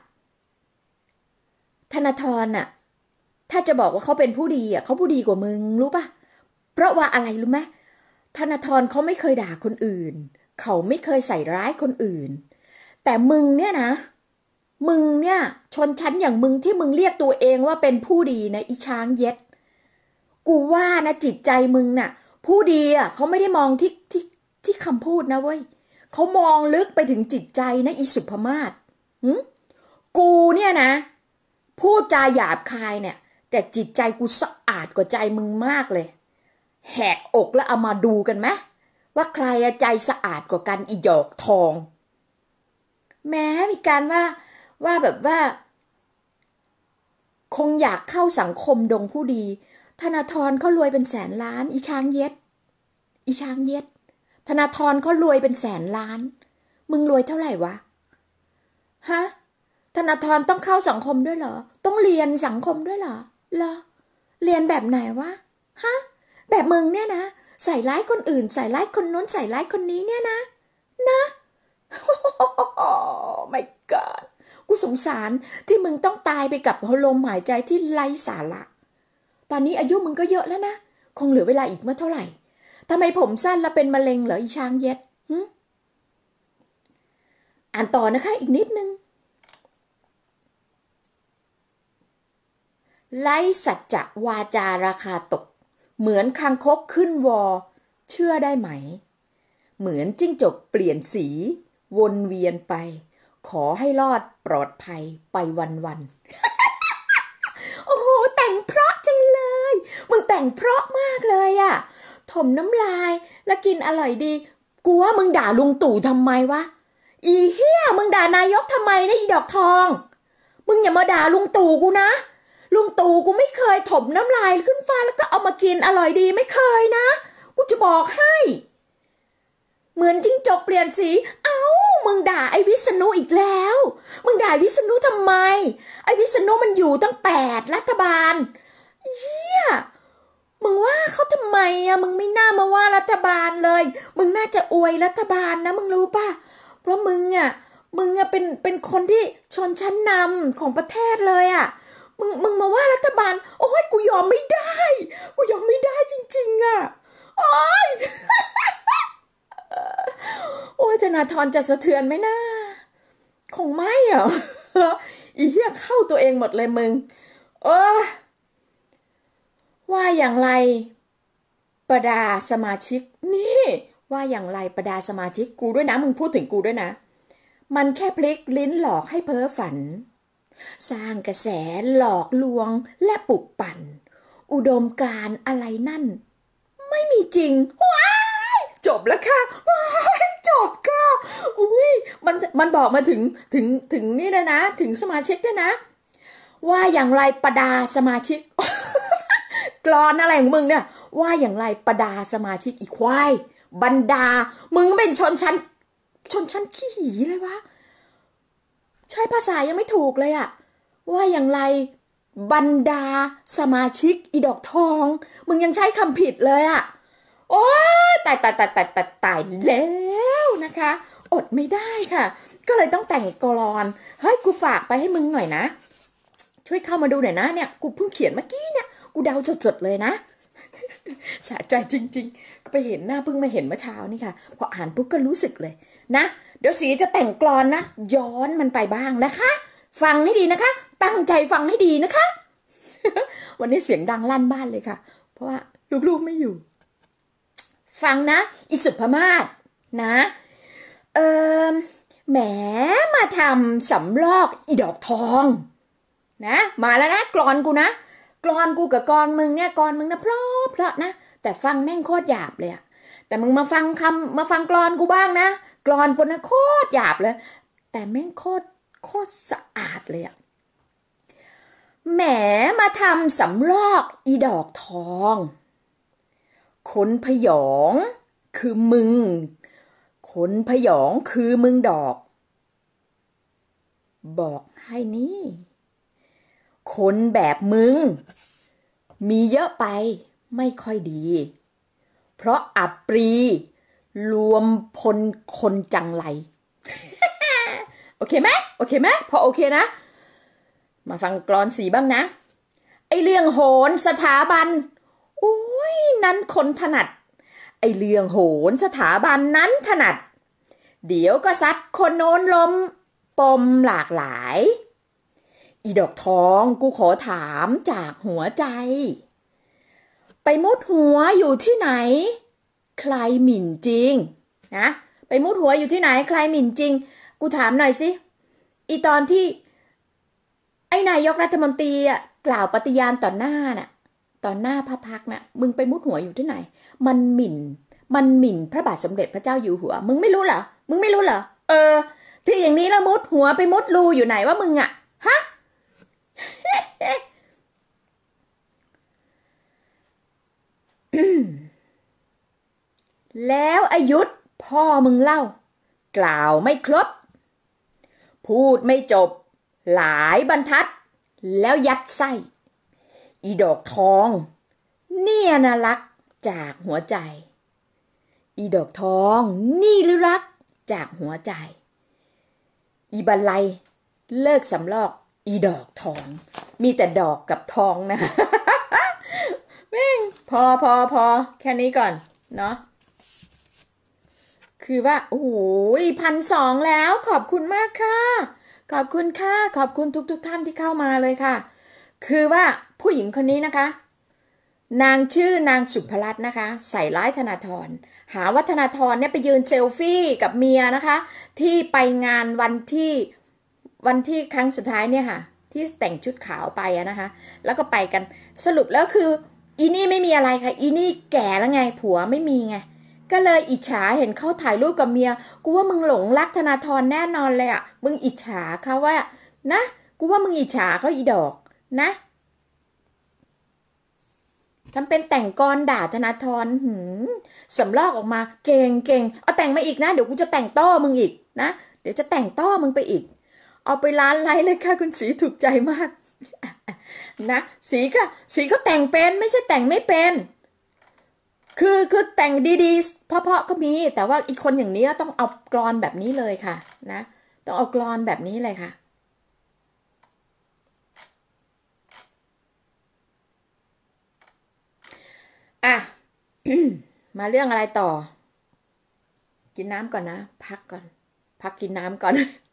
ธนาธรน่ะถ้าจะบอกว่าเขาเป็นผู้ดีอ่ะเขาผู้ดีกว่ามึงรู้ป่ะเพราะว่าอะไรรู้ไหมธนาธรเขาไม่เคยด่าคนอื่นเขาไม่เคยใส่ร้ายคนอื่นแต่มึงเนี่ยนะมึงเนี่ยชนชั้นอย่างมึงที่มึงเรียกตัวเองว่าเป็นผู้ดีนะอีช้างเย็ดกูว่านะจิตใจมึงน่ะผู้ดีอ่ะเขาไม่ได้มองที่คำพูดนะเว้ยเขามองลึกไปถึงจิตใจนะอีสุภมาศกูเนี่ยนะพูดจาหยาบคายเนี่ยแต่จิตใจกูสะอาดกว่าใจมึงมากเลยแหกอกแล้วเอามาดูกันไหมว่าใครใจสะอาดกว่ากันอีดอกทองแม้มีการว่าแบบว่าคงอยากเข้าสังคมดงผู้ดีธนาธรเขารวยเป็นแสนล้านอีช้างเย็ดธนาธรเขารวยเป็นแสนล้านมึงรวยเท่าไหร่วะฮะธนาธรต้องเข้าสังคมด้วยเหรอต้องเรียนสังคมด้วยเหรอเรียนแบบไหนวะฮะแบบมึงเนี่ยนะใส่ร้ายคนอื่นใส่ร้ายคนนู้นใส่ร้ายคนนี้เนี่ยนะไม่กอดกูสงสารที่มึงต้องตายไปกับลมหายใจที่ไร้สาระตอนนี้อายุมึงก็เยอะแล้วนะคงเหลือเวลาอีกไม่เท่าไหร่ทำไมผมสั้นแล้วเป็นมะเร็งเหรออีช้างเย็ดอ่านต่อนะคะอีกนิดนึงไร้สัจจะวาจาราคาตกเหมือนคางคกขึ้นวอเชื่อได้ไหมเหมือนจิ้งจกเปลี่ยนสีวนเวียนไปขอให้รอดปลอดภัยไปวันๆโอ้โหแต่งเพราะจังเลยมึงแต่งเพราะมากเลยอะถมน้ำลายแล้วกินอร่อยดีกูว่ามึงด่าลุงตู่ทำไมวะอีเหี้ยมึงด่านายกทำไมนะอีดอกทองมึงอย่ามาด่าลุงตู่กูนะลุงตู่กูไม่เคยถมน้ำลายขึ้นฟ้าแล้วก็เอามากินอร่อยดีไม่เคยนะกูจะบอกให้เหมือนจิ้งจกเปลี่ยนสีเอ้ามึงด่าไอ้วิษณุอีกแล้วมึงด่าวิษณุทำไมไอ้วิษณุมันอยู่ตั้ง8รัฐบาลเหี้ยมึงว่าเขาทำไมอะมึงไม่น่ามาว่ารัฐบาลเลยมึงน่าจะอวยรัฐบาลนะมึงรู้ป่ะเพราะมึงอะเป็นคนที่ชนชั้นนำของประเทศเลยอะมึงมาว่ารัฐบาลโอ้ยกูยอมไม่ได้กูยอมไม่ได้จริงๆอะโอ้ย โอ้ยธนาธรจะสะเทือนไหมนะคงไม่อ่ะ อีเหี้ยเข้าตัวเองหมดเลยมึงเออว่าอย่างไรประดาสมาชิกนี่ว่าอย่างไรประดาสมาชิกกูด้วยนะมึงพูดถึงกูด้วยนะมันแค่พลิกลิ้นหลอกให้เพ้อฝันสร้างกระแสหลอกลวงและปลุกปั่นอุดมการณ์อะไรนั่นไม่มีจริงว้ายจบแล้วค่ะว้ายจบค่ะอุ้ยมันบอกมาถึงนี่เลยนะถึงสมาชิกด้วยนะว่าอย่างไรประดาสมาชิก กลอนอะไรของมึงเนี่ยว่าอย่างไรประดาสมาชิกอีควายบรรดามึงเป็นชนชั้นขี้หีเลยวะใช้ภาษายังไม่ถูกเลยอะว่าอย่างไรบรรดาสมาชิกอีดอกทองมึงยังใช้คำผิดเลยอะโอ้ยตายแล้วนะคะอดไม่ได้ค่ะก็เลยต้องแต่งกลอนเฮ้ยกูฝากไปให้มึงหน่อยนะช่วยเข้ามาดูหน่อยนะเนี่ยกูเพิ่งเขียนเมื่อกี้เนี่ยกูเดาสดๆเลยนะสะใจจริงๆก็ไปเห็นหน้าเพิ่งมาเห็นเมื่อเช้านี่ค่ะพออ่านปุ๊บก็รู้สึกเลยนะเดี๋ยวสีจะแต่งกลอนนะย้อนมันไปบ้างนะคะฟังให้ดีนะคะตั้งใจฟังให้ดีนะคะ วันนี้เสียงดังลั่นบ้านเลยค่ะเพราะว่าลูกๆไม่อยู่ฟังนะอิสุภมาศนะเออแหมมาทำสำลอกอีดอกทองนะมาแล้วนะกลอนกูนะกลอนกูกับกลอนมึงเนี่ยกลอนมึงนะเพราะนะแต่ฟังแม่งโคตรหยาบเลยอะแต่มึงมาฟังกลอนกูบ้างนะกลอนกูนะโคตรหยาบเลยแต่แม่งโคตรสะอาดเลยอะแหมมาทำสำลอกอีดอกทองคนพยองคือมึงคนพยองคือมึงดอกบอกให้นี่คนแบบมึงมีเยอะไปไม่ค่อยดีเพราะอับปรีรวมพลคนจังไร โอเคไหมพอโอเคนะมาฟังกลอนสีบ้างนะไอเรื่องโหนสถาบันโอ้ยนั้นคนถนัดไอเรื่องโหนสถาบันนั้นถนัดเดี๋ยวก็ซัดคนโน้นล้มปมหลากหลายอีดอกทองกูขอถามจากหัวใจไปมุดหัวอยู่ที่ไหนใครหมิ่นจริงนะไปมุดหัวอยู่ที่ไหนใครหมิ่นจริงกูถามหน่อยสิอีตอนที่ไอ้นายกรัฐมนตรีอ่ะกล่าวปฏิญาณต่อหน้าพระพักตร์น่ะมึงไปมุดหัวอยู่ที่ไหนมันหมิ่นพระบาทสมเด็จพระเจ้าอยู่หัวมึงไม่รู้เหรอที่อย่างนี้แล้วมุดหัวไปมุดรูอยู่ไหนว่ามึงอ่ะฮะ แล้วอยุธพ่อมึงเล่ากล่าวไม่ครบพูดไม่จบหลายบรรทัดแล้วยัดไส้อีดอกทองเนี่ยนะรักจากหัวใจอีดอกทองนี่หรือรักจากหัวใจอีบันไลเลิกสำลอกอีดอกทองมีแต่ดอกกับทองนะ แม่งพอแค่นี้ก่อนเนาะคือว่าโอ้โห1,200แล้วขอบคุณมากค่ะขอบคุณค่ะขอบคุณทุกท่านที่เข้ามาเลยค่ะคือว่าผู้หญิงคนนี้นะคะนางชื่อนางสุภรัตน์นะคะใส่ร้ายธนาธรหาว่าธนาธรเนี่ยไปยืนเซลฟี่กับเมียนะคะที่ไปงานวันที่ครั้งสุดท้ายเนี่ยค่ะที่แต่งชุดขาวไปนะคะแล้วก็ไปกันสรุปแล้วคืออีนี่ไม่มีอะไรค่ะอีนี่แก่แล้วไงผัวไม่มีไงก็เลยอิจฉาเห็นเขาถ่ายรูปกับเมียกูว่ามึงหลงรักธนาธรแน่นอนเลยอ่ะมึงอิจฉาเขาว่านะกูว่ามึงอิจฉาเขาอีดอกนะทำเป็นแต่งกลด่าธนาธรสำลอกออกมาเก่งเก่งเอาแต่งมาอีกนะเดี๋ยวกูจะแต่งต้อมึงอีกนะเดี๋ยวจะแต่งต้อมึงไปอีกเอาไปล้านไลค์เลยค่ะคุณสีถูกใจมากนะสีก็แต่งเป็นไม่ใช่แต่งไม่เป็นคือแต่งดีๆเพราะๆก็มีแต่ว่าอีกคนอย่างนี้ต้องเอากลอนแบบนี้เลยค่ะนะต้องเอากลอนแบบนี้เลยค่ะอ่ะ มาเรื่องอะไรต่อกินน้ำก่อนนะพักก่อนพักกินน้ำก่อน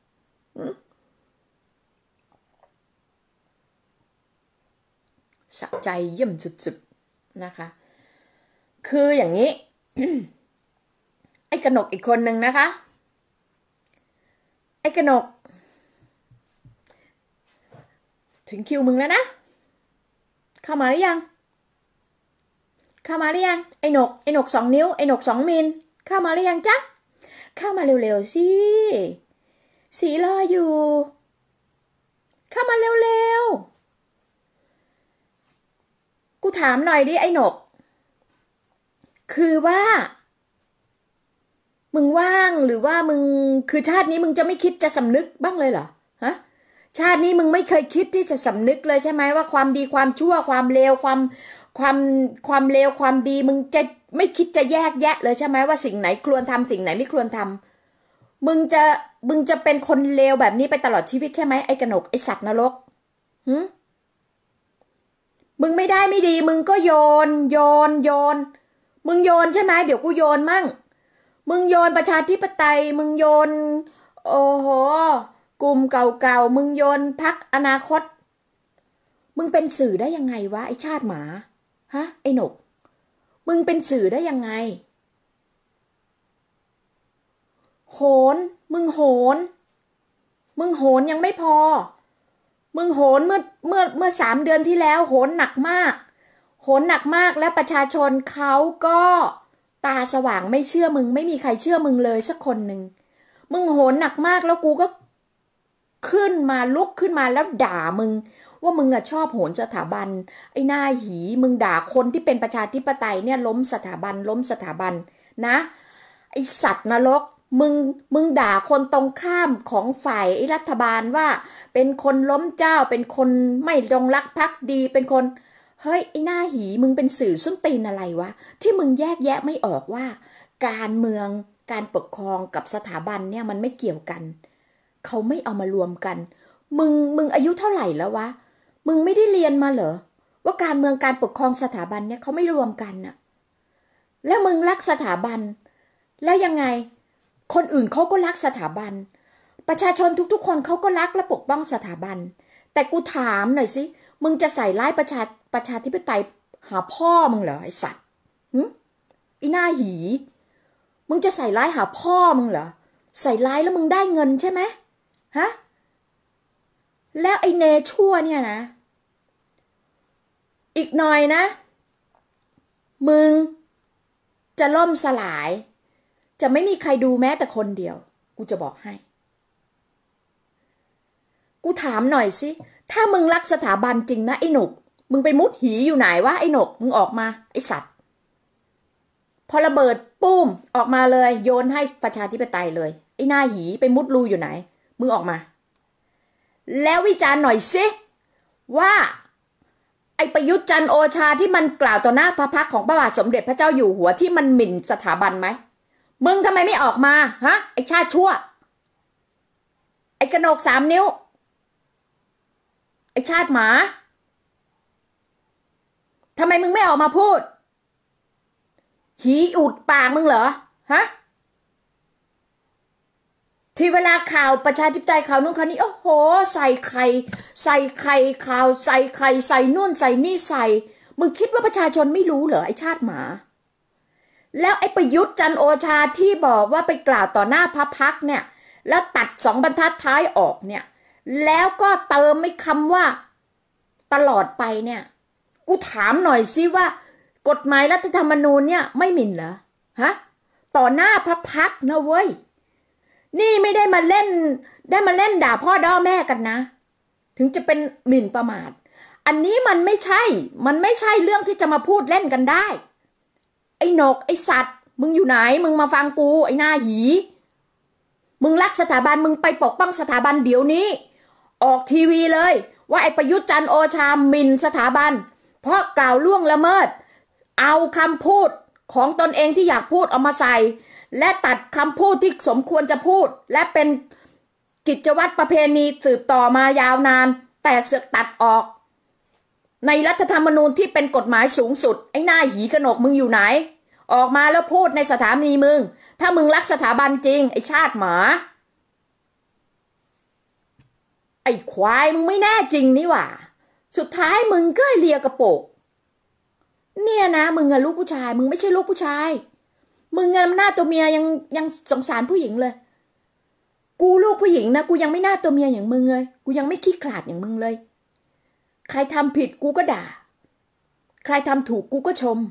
สะใจเยี่ยมสุดๆนะคะคืออย่างนี้ ไอ้กนกอีกคนหนึ่งนะคะไอ้กนกถึงคิวมึงแล้วนะเข้ามาหรือยังเข้ามาหรือยังไอ้หนก2 นิ้วไอ้หนก2 มิลเข้ามาหรือยังจ๊ะเข้ามาเร็วๆสิสีรออยู่เข้ามาเร็วๆกูถามหน่อยดิไอ้หนกคือว่ามึงว่างหรือว่ามึงคือชาตินี้มึงจะไม่คิดจะสำนึกบ้างเลยเหรอฮะชาตินี้มึงไม่เคยคิดที่จะสำนึกเลยใช่ไหมว่าความดีความชั่วความเลวความความเลวความดีมึงจะไม่คิดจะแยกแยะเลยใช่ไหมว่าสิ่งไหนควรทำสิ่งไหนไม่ควรทำมึงจะเป็นคนเลวแบบนี้ไปตลอดชีวิตใช่ไหมไอ้กนกไอ้สัตว์นรกหึมึงไม่ได้ไม่ดีมึงก็โยนมึงโยนใช่ไหมเดี๋ยวกูโยนมั่ง มึงโยนประชาธิปไตยมึงโยนโอ้โหกลุ่มเก่าๆมึงโยนพรรคอนาคตมึงเป็นสื่อได้ยังไงวะไอชาติหมาฮะไอหนกมึงเป็นสื่อได้ยังไงโหนมึงโหนมึงโหนยังไม่พอมึงโหนเมื่อ3 เดือนที่แล้วโหนหนักมากโหนหนักมากและประชาชนเขาก็ตาสว่างไม่เชื่อมึงไม่มีใครเชื่อมึงเลยสักคนหนึ่งมึงโหนหนักมากแล้วกูก็ขึ้นมาลุกขึ้นมาแล้วด่ามึงว่ามึงอะชอบโหนสถาบันไอ้หน้าหีมึงด่าคนที่เป็นประชาธิปไตยเนี่ยล้มสถาบันนะไอ้สัตว์นรกมึงด่าคนตรงข้ามของฝ่ายรัฐบาลว่าเป็นคนล้มเจ้าเป็นคนไม่จงรักภักดีเป็นคนเฮ้ยไอ้หน้าหีมึงเป็นสื่อส้นตีนอะไรวะที่มึงแยกแยะไม่ออกว่าการเมืองการปกครองกับสถาบันเนี่ยมันไม่เกี่ยวกันเขาไม่เอามารวมกันมึงอายุเท่าไหร่แล้ววะมึงไม่ได้เรียนมาเหรอว่าการเมืองการปกครองสถาบันเนี่ยเขาไม่รวมกันน่ะแล้วมึงรักสถาบันแล้วยังไงคนอื่นเขาก็รักสถาบันประชาชนทุกๆคนเขาก็รักและปกป้องสถาบันแต่กูถามหน่อยสิมึงจะใส่ร้ายประชาธิปไตยหาพ่อมึงเหรอไอสัตว์ไอหน้าหีมึงจะใส่ร้ายหาพ่อมึงเหรอใส่ร้ายแล้วมึงได้เงินใช่ไหมฮะแล้วไอเนชั่วเนี่ยนะอีกหน่อยนะมึงจะล่มสลายจะไม่มีใครดูแม้แต่คนเดียวกูจะบอกให้กูถามหน่อยสิถ้ามึงรักสถาบันจริงนะไอ้หนกมึงไปมุดหีอยู่ไหนวะไอ้หนกมึงออกมาไอ้สัตว์พอระเบิดปุ้มออกมาเลยโยนให้ประชาธิปไตยเลยไอ้หน้าหีไปมุดรูอยู่ไหนมึงออกมาแล้ววิจารณ์หน่อยสิว่าไอ้ประยุทธ์จันทร์โอชาที่มันกล่าวต่อหน้าพระพักตร์ของพระบาทสมเด็จพระเจ้าอยู่หัวที่มันหมิ่นสถาบันไหมมึงทำไมไม่ออกมาฮะไอ้ชาติชั่วไอ้กระโหนก3 นิ้วไอ้ชาติหมาทำไมมึงไม่ออกมาพูดหีอุดปากมึงเหรอฮะที่เวลาข่าวประชาธิปไตยข่าวนู้นข่าวนี้โอ้โหใส่ไข่ข่าวใส่ไข่ใส่นู่นใส่นี่ใส่มึงคิดว่าประชาชนไม่รู้เหรอไอ้ชาติหมาแล้วไอ้ประยุทธ์จันทร์โอชาที่บอกว่าไปกล่าวต่อหน้าพระพักเนี่ยแล้วตัด2 บรรทัดท้ายออกเนี่ยแล้วก็เติมไม่คำว่าตลอดไปเนี่ยกูถามหน่อยซิว่ากฎหมายรัฐธรรมนูญเนี่ยไม่หมิ่นเหรอฮะต่อหน้าพระพักนะเว้ยนี่ไม่ได้มาเล่นด่าพ่อด่าแม่กันนะถึงจะเป็นหมิ่นประมาทอันนี้มันไม่ใช่เรื่องที่จะมาพูดเล่นกันได้ไอ้นกไอ้สัตว์มึงอยู่ไหนมึงมาฟังกูไอ้หน้าหีมึงรักสถาบันมึงไปปกป้องสถาบันเดี๋ยวนี้ออกทีวีเลยว่าไอ้ประยุทธ์จันทร์โอชาหมิ่นสถาบันเพราะกล่าวล่วงละเมิดเอาคำพูดของตนเองที่อยากพูดเอามาใส่และตัดคำพูดที่สมควรจะพูดและเป็นกิจวัตรประเพณีสืบต่อมายาวนานแต่เสือกตัดออกในรัฐธรรมนูญที่เป็นกฎหมายสูงสุดไอ้หน้าหีกระหนกมึงอยู่ไหนออกมาแล้วพูดในสถานีมึงถ้ามึงรักสถาบันจริงไอ้ชาติหมาไอ้ควายมึงไม่แน่จริงนี่หว่าสุดท้ายมึงก็เลียกระโปกเนี่ยนะมึงอะลูกผู้ชายมึงไม่ใช่ลูกผู้ชายมึงอะหน้าตัวเมียยังสงสารผู้หญิงเลยกูลูกผู้หญิงนะกูยังไม่หน้าตัวเมียอย่างมึงเลยกูยังไม่ขี้ขลาดอย่างมึงเลยใครทำผิดกูก็ด่าใครทำถูกกูก็ชม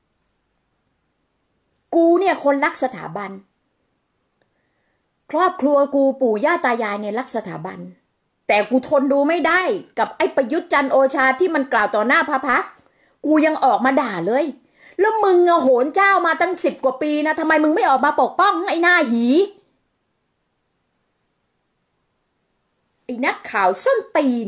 กูเนี่ยคนรักสถาบันครอบครัวกูปู่ย่าตายายเนี่ยรักสถาบันแต่กูทนดูไม่ได้กับไอ้ประยุทธ์จันทร์โอชาที่มันกล่าวต่อหน้าพระพักตร์กูยังออกมาด่าเลยแล้วมึงอะโหนเจ้ามาตั้ง10 กว่าปีนะทำไมมึงไม่ออกมาปกป้องไอ้หน้าหีไอ้นักข่าวส้นตีน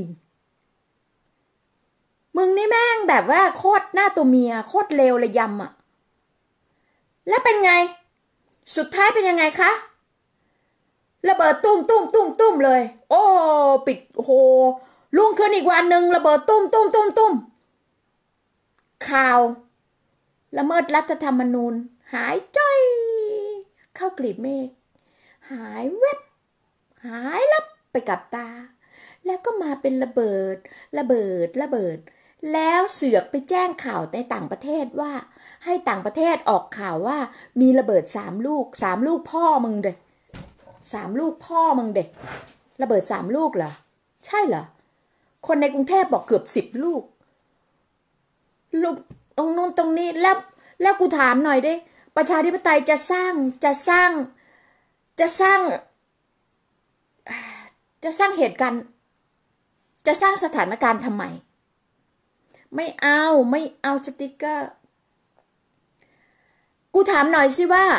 มึงนี่แม่งแบบว่าโคตรหน้าตัวเมียโคตรเลวเลยยำอะแล้วเป็นไงสุดท้ายเป็นยังไงคะระเบิดตุ้มเลยโอ้ปิดโหลุ่งขึ้นอีกวันหนึ่งระเบิดตุ้มข่าวละเมิดรัฐธรรมนูญหายจ้อยเข้ากลีบเมฆหายเว็บหายลับไปกับตาแล้วก็มาเป็นระเบิดแล้วเสือกไปแจ้งข่าวในต่างประเทศว่าให้ต่างประเทศออกข่าวว่ามีระเบิด3 ลูก3 ลูกพ่อมึงเด็ก3 ลูกพ่อมึงเด็กระเบิด3 ลูกเหรอใช่เหรอคนในกรุงเทพบอกเกือบ10 ลูกตรงนู้นตรงนี้แล้วกูถามหน่อยดิประชาธิปไตยจะสร้างเหตุการณ์จะสร้างสถานการณ์ทำไมไม่เอาสติ๊กเกอร์กูถามหน่อยสิว่า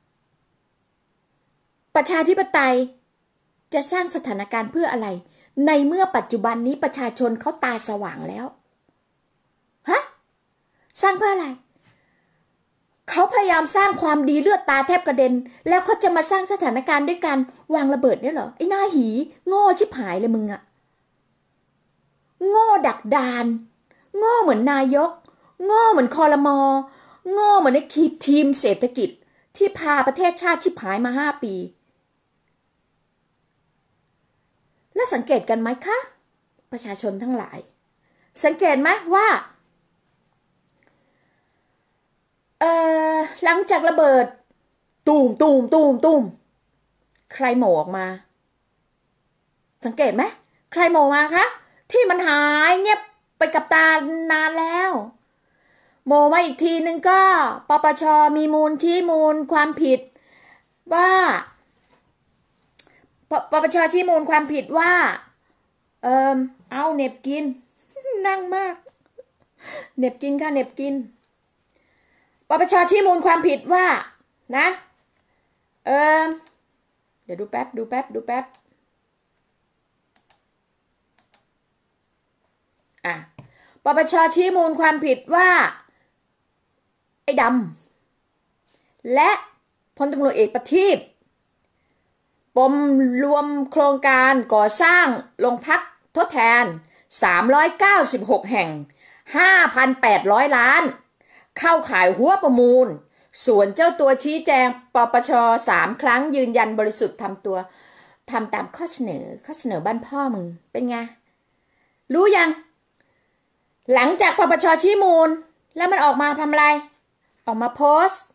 ประชาธิปไตยจะสร้างสถานการณ์เพื่ออะไรในเมื่อปัจจุบันนี้ประชาชนเขาตาสว่างแล้วฮะสร้างเพื่ออะไรเขาพยายามสร้างความดีเลือดตาแทบกระเด็นแล้วเขาจะมาสร้างสถานการณ์ด้วยการวางระเบิดเนี่ยเหรอไอ้หน้าหีโง่ชิบหายเลยมึงอะโง่ดักดานโง่เหมือนนายกโง่เหมือนครม.โง่เหมือนไอ้ทีมเศรษฐกิจที่พาประเทศชาติชิบหายมา5 ปีแล้วสังเกตกันไหมคะประชาชนทั้งหลายสังเกตไหมว่าหลังจากระเบิดตูมใครโหมออกมาสังเกตไหมใครโหมมาคะที่มันหายเงียบไปกับตานานแล้วโหมมาอีกทีนึงก็ปปช.มีมูลชี้มูลความผิดว่าปปช.ชี้มูลความผิดว่าเอาเหน็บกิน นั่งมากเหน็บกินค่ะเหน็บกินปปช.ชี้มูลความผิดว่านะเดี๋ยวดูแป๊บปปช.ชี้มูลความผิดว่าไอ้ดำและพลตำรวจเอกประทีปปมรวมโครงการก่อสร้างโรงพักทดแทน396 แห่ง 5,800 ล้านเข้าข่ายหัวประมูลส่วนเจ้าตัวชี้แจงปปช3 ครั้งยืนยันบริสุทธิ์ทำตามข้อเสนอบ้านพ่อมึงเป็นไงรู้ยังหลังจากปปชชี้มูลแล้วมันออกมาทำอะไรออกมาโพสต์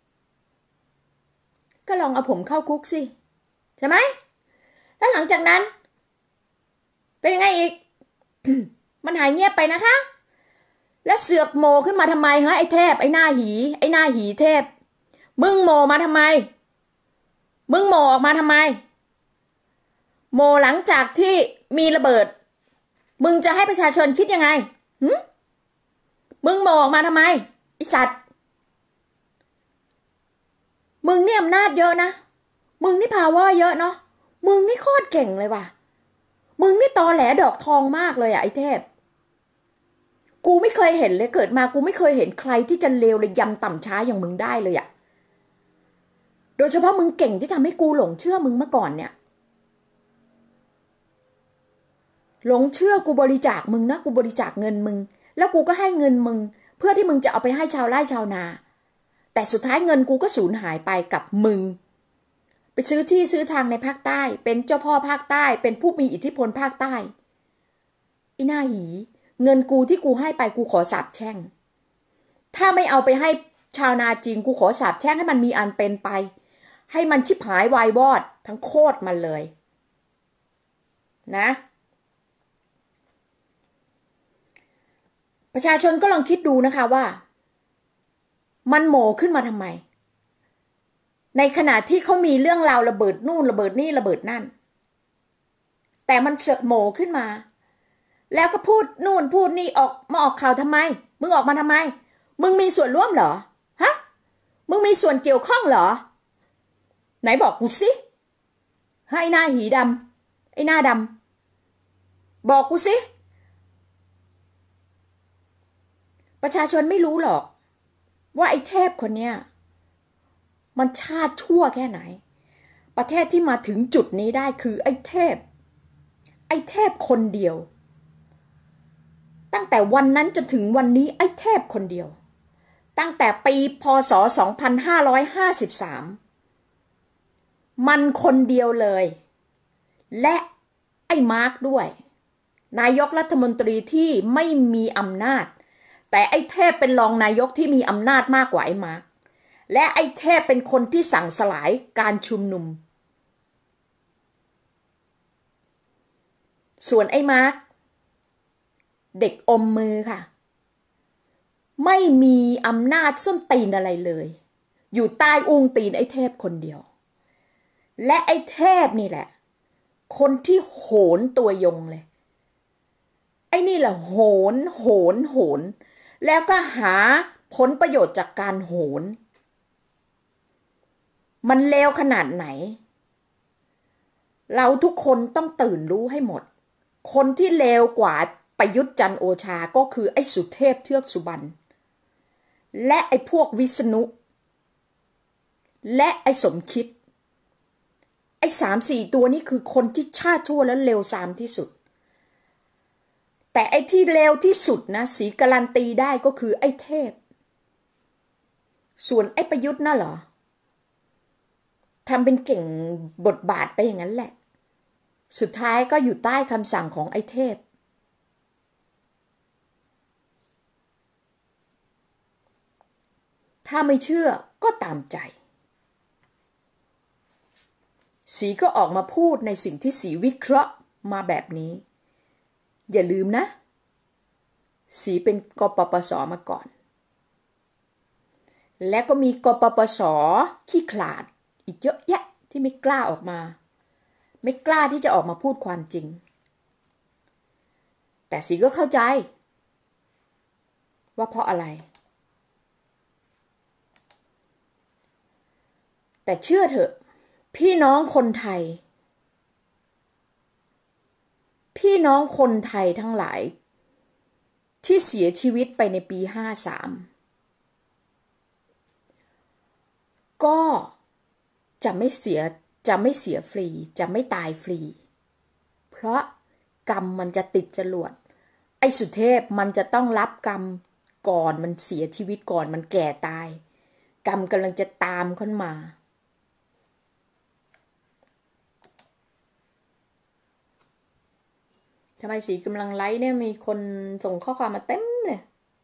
ก็ลองเอาผมเข้าคุกสิใช่ไหมแล้วหลังจากนั้นเป็นยังไงอีก มันหายเงียบไปนะคะแล้วเสือกโมขึ้นมาทำไมฮะไอ้เทพไอ้หน้าหีเทพมึงโมมาทำไมมึงโมออกมาทำไมโมหลังจากที่มีระเบิดมึงจะให้ประชาชนคิดยังไงมึงโมออกมาทำไมไอ้สัตว์มึงนี่อำนาจเยอะนะมึงนี่พาวเวอร์เยอะเนาะมึงนี่โคตรเก่งเลยว่ะมึงนี่ตอแหลดอกทองมากเลยอะไอ้เทพกูไม่เคยเห็นเลยเกิดมากูไม่เคยเห็นใครที่จะเลวเลยยำต่ำช้าอย่างมึงได้เลยอะโดยเฉพาะมึงเก่งที่ทำให้กูหลงเชื่อมึงเมื่อก่อนเนี่ยหลงเชื่อกูบริจาคมึงนะกูบริจาคเงินมึงแล้วกูก็ให้เงินมึงเพื่อที่มึงจะเอาไปให้ชาวไร่ชาวนาแต่สุดท้ายเงินกูก็สูญหายไปกับมึงไปซื้อที่ซื้อทางในภาคใต้เป็นเจ้าพ่อภาคใต้เป็นผู้มีอิทธิพลภาคใต้ไอ้หน้าหีเงินกูที่กูให้ไปกูขอสาปแช่งถ้าไม่เอาไปให้ชาวนาจริงกูขอสาปแช่งให้มันมีอันเป็นไปให้มันชิบหายวายวอดทั้งโคตรมันเลยนะประชาชนก็ลองคิดดูนะคะว่ามันโหมขึ้นมาทำไมในขณะที่เขามีเรื่องราวระเบิดนู่นระเบิดนี่ระเบิดนั่นแต่มันเสือกโหมขึ้นมาแล้วก็พูดนู่นพูดนี่ออกข่าวทำไมมึงออกมาทำไมมึงมีส่วนร่วมเหรอฮะมึงมีส่วนเกี่ยวข้องเหรอไหนบอกกูสิให้หน้าหีดำไอ้หน้าดำบอกกูสิประชาชนไม่รู้หรอกว่าไอ้เทพคนเนี้ยมันชาติชั่วแค่ไหนประเทศที่มาถึงจุดนี้ได้คือไอ้เทพคนเดียวตั้งแต่วันนั้นจนถึงวันนี้ไอ้เทพคนเดียวตั้งแต่ปีพ.ศ. 2553มันคนเดียวเลยและไอ้มาร์คด้วยนายกรัฐมนตรีที่ไม่มีอำนาจแต่ไอ้เทพเป็นรองนายกที่มีอำนาจมากกว่าไอ้มาร์คและไอ้เทพเป็นคนที่สั่งสลายการชุมนุมส่วนไอ้มาร์คเด็กอมมือค่ะไม่มีอำนาจส้นตีนอะไรเลยอยู่ใต้อุ้งตีนไอ้เทพคนเดียวและไอ้เทพนี่แหละคนที่โหนตัวยงเลยไอ้นี่แหละโหนแล้วก็หาผลประโยชน์จากการโหนมันเลวขนาดไหนเราทุกคนต้องตื่นรู้ให้หมดคนที่เลวกว่าประยุทธ์จันทร์โอชาก็คือไอ้สุเทพเทือกสุบรรณและไอ้พวกวิษณุและไอ้สมคิดไอ้3-4 ตัวนี้คือคนที่ชาติชั่วและเลวทรามที่สุดแต่ไอ้ที่เลวที่สุดนะสีการันตีได้ก็คือไอ้เทพส่วนไอ้ประยุทธ์น่ะเหรอทำเป็นเก่งบทบาทไปอย่างนั้นแหละสุดท้ายก็อยู่ใต้คำสั่งของไอ้เทพถ้าไม่เชื่อก็ตามใจสีก็ออกมาพูดในสิ่งที่สีวิเคราะห์มาแบบนี้อย่าลืมนะสีเป็นกปปส.มาก่อนและก็มีกปปส.ขี้ขลาดอีกเยอะแยะที่ไม่กล้าออกมาไม่กล้าที่จะออกมาพูดความจริงแต่สีก็เข้าใจว่าเพราะอะไรแต่เชื่อเถอะพี่น้องคนไทยทั้งหลายที่เสียชีวิตไปในปี53ก็จะไม่เสียฟรีจะไม่ตายฟรีเพราะกรรมมันจะติดจรวดไอ้สุเทพมันจะต้องรับกรรมก่อนมันเสียชีวิตก่อนมันแก่ตายกรรมกำลังจะตามขึ้นมาทำไมสีกำลังไลฟ์เนี่ยมีคนส่งข้อความมาเต็มเลย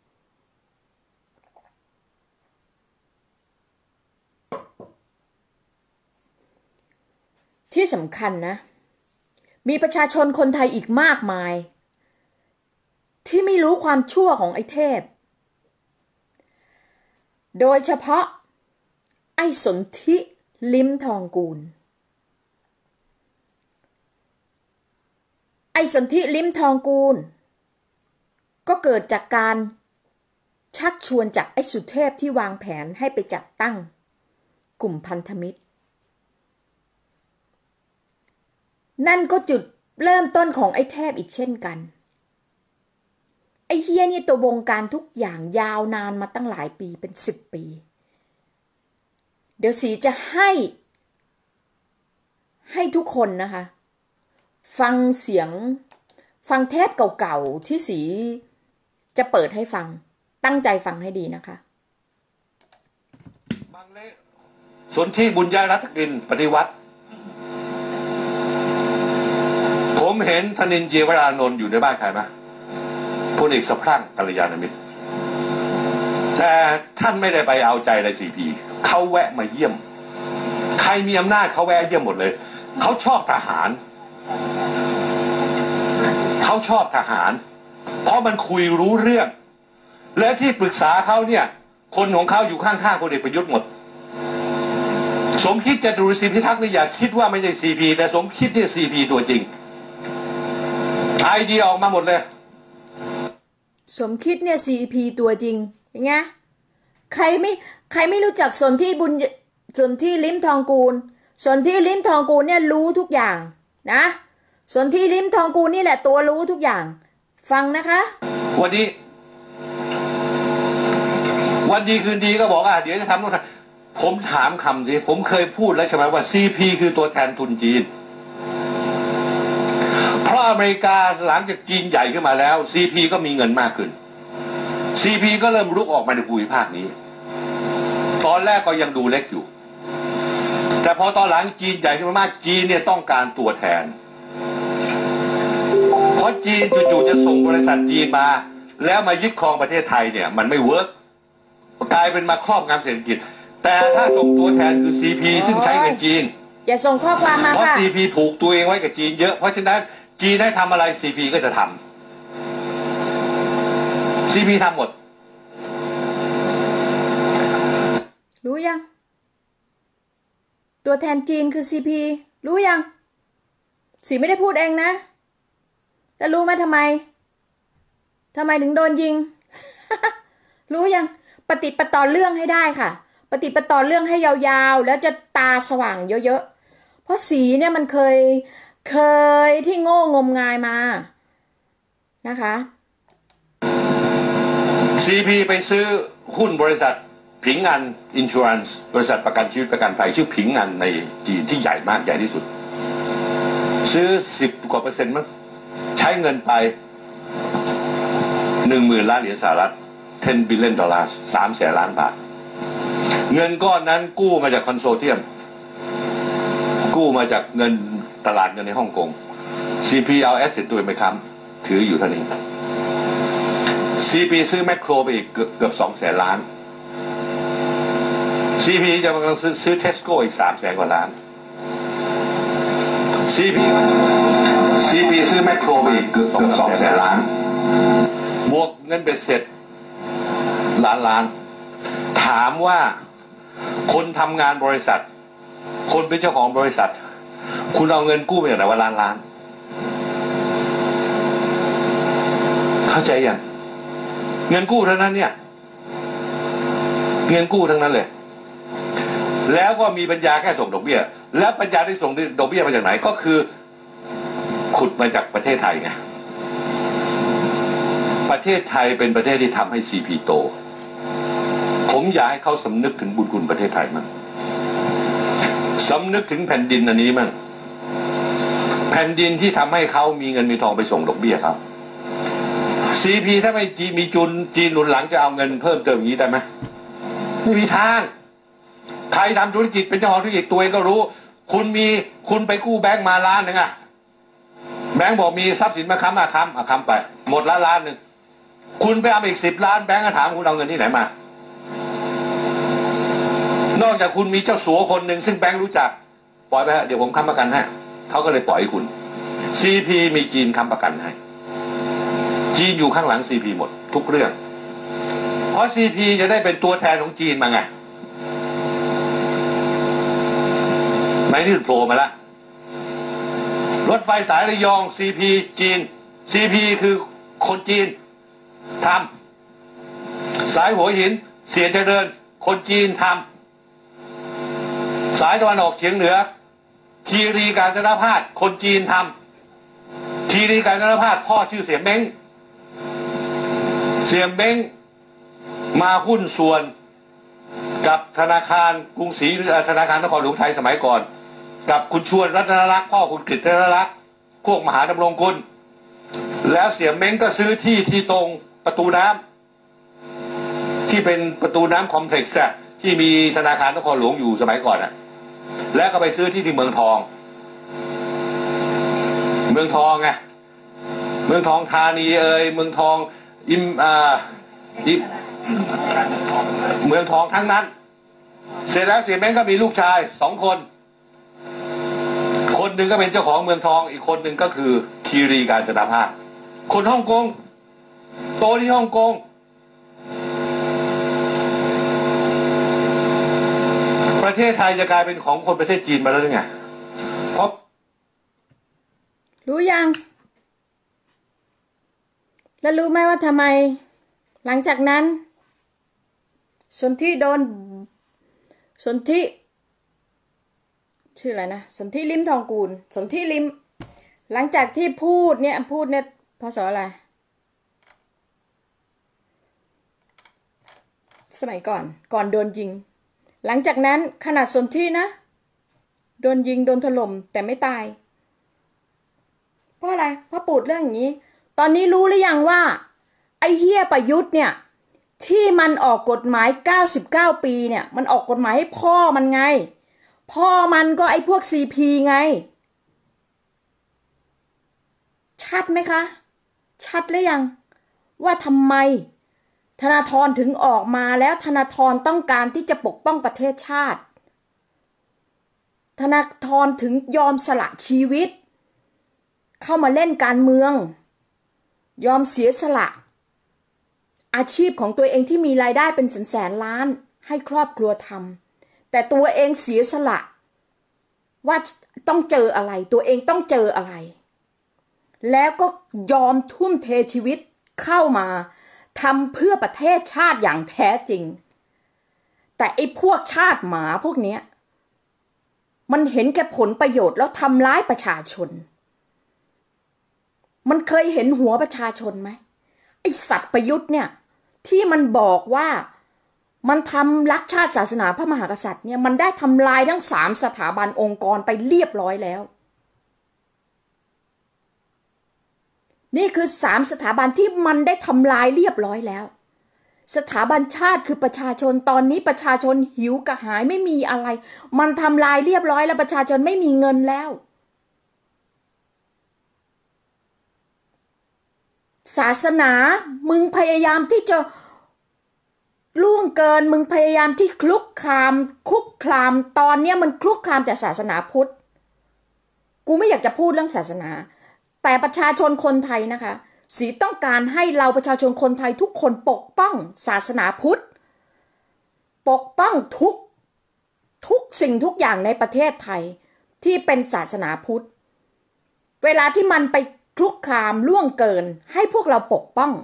ที่สำคัญนะมีประชาชนคนไทยอีกมากมายที่ไม่รู้ความชั่วของไอ้เทพโดยเฉพาะไอ้สนธิลิ้มทองกูลไอ้สนธิลิ้มทองกูลก็เกิดจากการชักชวนจากไอ้สุเทพที่วางแผนให้ไปจัดตั้งกลุ่มพันธมิตรนั่นก็จุดเริ่มต้นของไอ้เทพอีกเช่นกันไอ้เฮียนี่ตัววงการทุกอย่างยาวนานมาตั้งหลายปีเป็น10 ปีเดี๋ยวสีจะให้ทุกคนนะคะฟังเสียงฟังเทปเก่าๆที่สีจะเปิดให้ฟังตั้งใจฟังให้ดีนะคะบางเละสนธิบุญญารัตกินปฏิวัติผมเห็นธนินทร์ เจียวรานนท์อยู่ในบ้านใครไหมพลเอกสะพรั่งกัลยาณมิตรแต่ท่านไม่ได้ไปเอาใจอะไรCPเขาแวะมาเยี่ยมใครมีอำนาจเขาแวะเยี่ยมหมดเลยเขาชอบทหารเขาชอบทหารเพราะมันคุยรู้เรื่องและที่ปรึกษาเขาเนี่ยคนของเขาอยู่ข้างๆพลเอกประยุทธ์หมดสมคิดจตุรศรีพิทักษ์นี่อย่าคิดว่าไม่ใช่CPแต่สมคิดเนี่ยCPตัวจริงไอเดียออกมาหมดเลยสมคิดเนี่ย CP ตัวจริงเป็นไงใครไม่รู้จักสนธิลิ้มทองกูลสนธิลิ้มทองกูลเนี่ยรู้ทุกอย่างนะสนธิลิ้มทองกูลนี่แหละตัวรู้ทุกอย่างฟังนะคะวันดีคืนดีก็บอกเดี๋ยวจะทำนู่นผมถามคำสิผมเคยพูดแล้วใช่ไหมว่า CP คือตัวแทนทุนจีนเพราะอเมริกาหลังจากจีนใหญ่ขึ้นมาแล้ว CP ก็มีเงินมากขึ้น CP ก็เริ่มรุกออกมาในภูมิภาคนี้ตอนแรกก็ยังดูเล็กอยู่แต่พอตอนหลังจีนใหญ่ขึ้นมามากจีนเนี่ยต้องการตัวแทนเพราะจีนจู่ๆจะส่งบริษัทจีนมาแล้วมายึดครองประเทศไทยเนี่ยมันไม่เวิร์กกลายเป็นมาครอบงำเศรษฐกิจแต่ถ้าส่งตัวแทนคือ CP ซึ่งใช้เงินจีนอย่าส่งข้อความมาค่ะเพราะ CP ผูกตัวเองไว้กับจีนเยอะเพราะฉะนั้นจีนได้ทำอะไร CP ก็จะทำ CP ทำหมดรู้ยังตัวแทนจีนคือ CP รู้ยังสีไม่ได้พูดเองนะแต่รู้ไหมทำไมถึงโดนยิง รู้ยังปฏิปต่อเรื่องให้ได้ค่ะปฏิปต่อเรื่องให้ยาวๆแล้วจะตาสว่างเยอะๆเพราะสีเนี่ยมันเคยที่โง่งมงายมานะคะ CP ไปซื้อหุ้นบริษัทผิงอันอินชัวรันส์บริษัทประกันชีวิตประกันภัยชื่อผิงอันในจีนที่ใหญ่มากใหญ่ที่สุดซื้อ10 กว่า%มั้งใช้เงินไป10,000 ล้านเหรียญสหรัฐ$10 billion300,000 ล้านบาทเงินก้อนนั้นกู้มาจากคอนโซเทียมกู้มาจากเงินตลาดเงินในฮ่องกง CP เอาแอสเซทตัวไปค้ำถืออยู่เท่านี้ CP ซื้อแมคโครไปอีกเกือบ200,000 ล้าน CP จะกำลังซื้อเทสโก้อีก300,000 กว่าล้าน CP ซื้อแมคโครไปอีกเกือบ200,000 ล้านบวกเงินเบ็ดเสร็จล้านถามว่าคนทำงานบริษัทคนเป็นเจ้าของบริษัทคุณเอาเงินกู้มาจากไหนว่าล้านเข้าใจยังเงินกู้ทั้งนั้นเนี่ยเงินกู้ทั้งนั้นเลยแล้วก็มีปัญญาแค่ส่งดอกเบี้ยแล้วปัญญาที่ส่งดอกเบี้ยมาจากไหนก็คือขุดมาจากประเทศไทยไงประเทศไทยเป็นประเทศที่ทำให้ CP โตผมอยากให้เขาสำนึกถึงบุญคุณประเทศไทยมั่งสำนึกถึงแผ่นดินอันนี้มั่งแผ่นดินที่ทำให้เขามีเงินมีทองไปส่งดอกเบี้ยครับ CP ถ้าไม่มีจีนหนุนหลังจะเอาเงินเพิ่มเติมอย่างนี้ได้ไหมไม่มีทางใครทำธุรกิจเป็นเจ้าของธุรกิจตัวเองก็รู้ คุณไปกู้แบงก์มาล้านหนึ่งอะแบงก์บอกมีทรัพย์สินมาค้ำไปหมดละล้านหนึ่งคุณไปเอาอีก10 ล้านแบงก์ก็ถามคุณเอาเงินที่ไหนมานอกจากคุณมีเจ้าสัวคนหนึ่งซึ่งแบงก์รู้จักปล่อยไปเดี๋ยวผมค้ำประกันให้เขาก็เลยปล่อยให้คุณ CP มีจีนค้ำประกันให้จีนอยู่ข้างหลัง CP หมดทุกเรื่องเพราะ CP จะได้เป็นตัวแทนของจีนมาไงไม่ที่โผล่มาแล้วรถไฟสายระยอง CP จีน CP คือคนจีนทำสายหัวหินเสียเจริญคนจีนทำสายตะวันออกเฉียงเหนือคีรีกาญจนพาสคนจีนทำคีรีกาญจนพาสพ่อชื่อเสี่ยเม้งมาหุ้นส่วนกับธนาคารกรุงศรีธนาคารนครหลวงไทยสมัยก่อนกับคุณชวนรัตนรักษ์พ่อคุณกฤษรัตนรักษ์พวกมหาดำรงกุลแล้วเสี่ยเม้งก็ซื้อที่ตรงประตูน้ำที่เป็นประตูน้ำคอมเพล็กซ์ที่มีธนาคารนครหลวงอยู่สมัยก่อนแล้วก็ไปซื้อที่เมืองทองไงเมืองทองธานีเมืองทองเมืองทองทั้งนั้นเสร็จแล้วเสี่ยเม้งก็มีลูกชาย2 คนหนึ่งก็เป็นเจ้าของเมืองทองอีกคนหนึ่งก็คือคีรีกาญจนพาสคนฮ่องกงโตที่ฮ่องกงประเทศไทยจะกลายเป็นของคนประเทศจีนมาแล้วหรือไงเพราะรู้ยังแล้วรู้ไหมว่าทำไมหลังจากนั้นสนธิชื่ออะไรนะสนธิลิ้มทองกูลสนธิลิ้มหลังจากที่พูดเนี่ยพศอะไรสมัยก่อนโดนยิงหลังจากนั้นขนาดสนธินะโดนยิงโดนถล่มแต่ไม่ตายเพราะอะไรเพราะปูดเรื่องอย่างนี้ตอนนี้รู้หรือยังว่าไอ้เหี้ยประยุทธ์เนี่ยที่มันออกกฎหมาย99 ปีเนี่ยมันออกกฎหมายให้พ่อมันไงพ่อมันก็ไอ้พวก CP ไงชัดไหมคะชัดหรือยังว่าทำไมธนาธรถึงออกมาแล้วธนาธรต้องการที่จะปกป้องประเทศชาติธนาธรถึงยอมสละชีวิตเข้ามาเล่นการเมืองยอมเสียสละอาชีพของตัวเองที่มีรายได้เป็นแสนล้านให้ครอบครัวทำแต่ตัวเองเสียสละว่าต้องเจออะไรตัวเองต้องเจออะไรแล้วก็ยอมทุ่มเทชีวิตเข้ามาทำเพื่อประเทศชาติอย่างแท้จริงแต่ไอ้พวกชาติหมาพวกเนี้ยมันเห็นแก่ผลประโยชน์แล้วทำร้ายประชาชนมันเคยเห็นหัวประชาชนไหมไอ้สัตว์ประยุทธ์เนี่ยที่มันบอกว่ามันทำรักชาติศาสนาพระมหากษัตริย์เนี่ยมันได้ทำลายทั้ง3 สถาบันองค์กรไปเรียบร้อยแล้วนี่คือ3 สถาบันที่มันได้ทำลายเรียบร้อยแล้วสถาบันชาติคือประชาชนตอนนี้ประชาชนหิวกระหายไม่มีอะไรมันทำลายเรียบร้อยแล้วประชาชนไม่มีเงินแล้วศาสนามึงพยายามที่จะล่วงเกินมึงพยายามที่คุกคามตอนนี้มันคุกคามแต่ศาสนาพุทธกูไม่อยากจะพูดเรื่องศาสนาแต่ประชาชนคนไทยนะคะสีต้องการให้เราประชาชนคนไทยทุกคนปกป้องศาสนาพุทธปกป้องทุกสิ่งทุกอย่างในประเทศไทยที่เป็นศาสนาพุทธเวลาที่มันไปคุกคามล่วงเกินให้พวกเราปกป้อง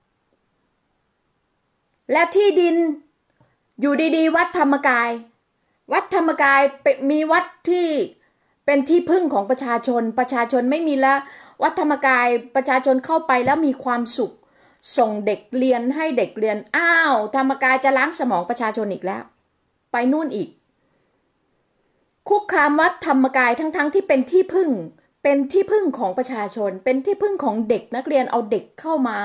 และที่ดินอยู่ดีๆวัดธรรมกายมีวัดที่เป็นที่พึ่งของประชาชนไม่มีแล้ววัดธรรมกายประชาชนเข้าไปแล้วมีความสุขส่งเด็กเรียนให้เด็กเรียนอ้าวธรรมกายจะล้างสมองประชาชนอีกแล้วไปนู่นอีกคุกคามวัดธรรมกายทั้งที่เป็นที่พึ่งของประชาชนเป็นที่พึ่งของเด็กนักเรียนเอาเด็กเข้ามา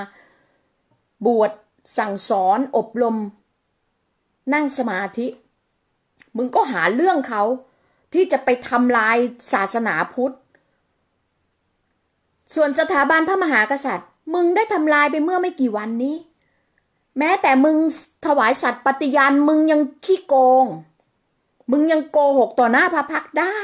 บวชสั่งสอนอบรมนั่งสมาธิมึงก็หาเรื่องเขาที่จะไปทำลายศาสนาพุทธส่วนสถาบันพระมหากษัตริย์มึงได้ทำลายไปเมื่อไม่กี่วันนี้แม้แต่มึงถวายสัตย์ปฏิญาณมึงยังขี้โกงมึงยังโกหกต่อหน้าพระพักตร์ได้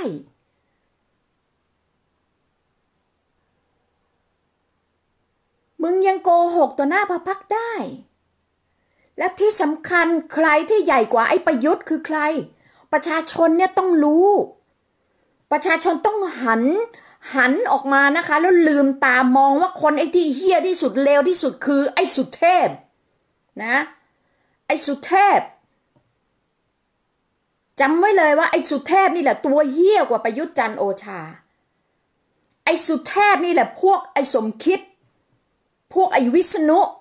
มึงยังโกหกต่อหน้าพระพักตร์ได้และที่สำคัญใครที่ใหญ่กว่าไอ้ประยุทธ์คือใครประชาชนเนี่ยต้องรู้ประชาชนต้องหันออกมานะคะแล้วลืมตามองว่าคนไอ้ที่เหี้ยที่สุดเลวที่สุดคือไอ้สุเทพนะไอ้สุเทพจำไว้เลยว่าไอ้สุเทพนี่แหละตัวเหี้ยกว่าประยุทธ์จันทร์โอชาไอ้สุเทพนี่แหละพวกไอ้สมคิดพวกไอ้วิษณุ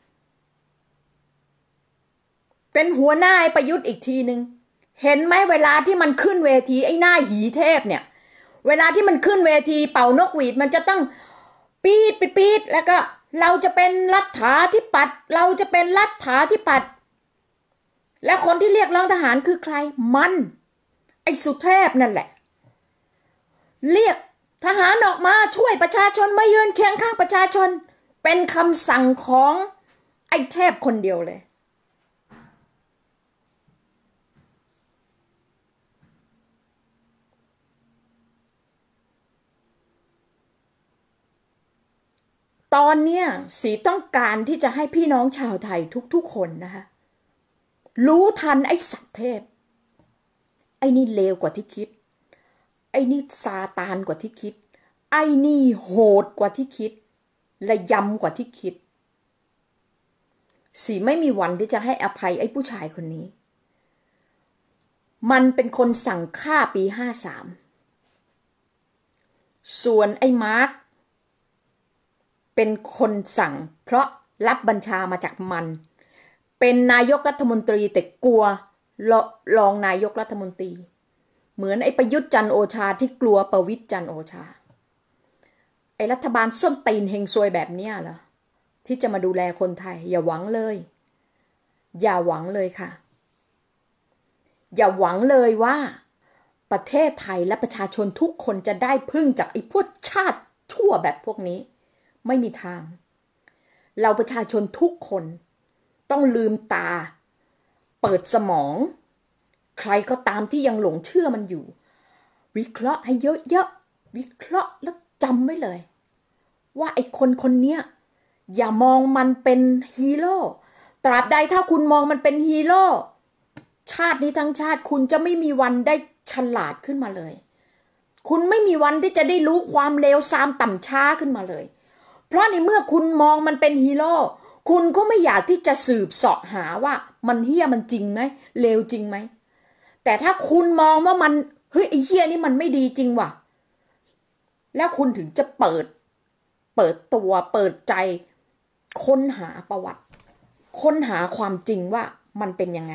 เป็นหัวหน้าไอ้ประยุทธ์อีกทีนึงเห็นไหมเวลาที่มันขึ้นเวทีไอ้หน้าหีเทพเนี่ยเวลาที่มันขึ้นเวทีเป่านกหวีดมันจะต้องปี๊ดปี๊ดแล้วก็เราจะเป็นรัฐาธิปัตย์เราจะเป็นรัฐาธิปัตย์และคนที่เรียกร้องทหารคือใครมันไอ้สุเทพนั่นแหละเรียกทหารออกมาช่วยประชาชนมายืนเคียงข้างประชาชนเป็นคำสั่งของไอ้เทพคนเดียวเลยตอนเนี้ยสีต้องการที่จะให้พี่น้องชาวไทยทุกๆคนนะคะรู้ทันไอ้สัตว์เทพไอ้นี่เลวกว่าที่คิดไอ้นี่ซาตานกว่าที่คิดไอ้นี่โหดกว่าที่คิดและยำกว่าที่คิดสีไม่มีวันที่จะให้อภัยไอ้ผู้ชายคนนี้มันเป็นคนสั่งฆ่าปี53ส่วนไอ้มาร์คเป็นคนสั่งเพราะรับบัญชามาจากมันเป็นนายกรัฐมนตรีแต่กลัวรองนายกรัฐมนตรีเหมือนไอ้ประยุทธ์จันทร์โอชาที่กลัวประวิตรจันทร์โอชาไอ้รัฐบาลส้นตีนเฮงซวยแบบเนี้ยเหรอที่จะมาดูแลคนไทยอย่าหวังเลยอย่าหวังเลยค่ะอย่าหวังเลยว่าประเทศไทยและประชาชนทุกคนจะได้พึ่งจากไอ้พวกชาติชั่วแบบพวกนี้ไม่มีทางเราประชาชนทุกคนต้องลืมตาเปิดสมองใครก็ตามที่ยังหลงเชื่อมันอยู่วิเคราะห์ให้เยอะๆวิเคราะห์แล้วจำไว้เลยว่าไอ้คนเนี้ยอย่ามองมันเป็นฮีโร่ตราบใดถ้าคุณมองมันเป็นฮีโร่ชาตินี้ทั้งชาติคุณจะไม่มีวันได้ฉลาดขึ้นมาเลยคุณไม่มีวันที่จะได้รู้ความเลวทรามต่ำช้าขึ้นมาเลยเพราะในเมื่อคุณมองมันเป็นฮีโร่คุณก็ไม่อยากที่จะสืบเสาะหาว่ามันเหี้ยมันจริงไหมเลวจริงไหมแต่ถ้าคุณมองว่ามันเฮ้ยไอ้เหี้ยนี่มันไม่ดีจริงว่ะแล้วคุณถึงจะเปิดตัวเปิดใจค้นหาประวัติค้นหาความจริงว่ามันเป็นยังไง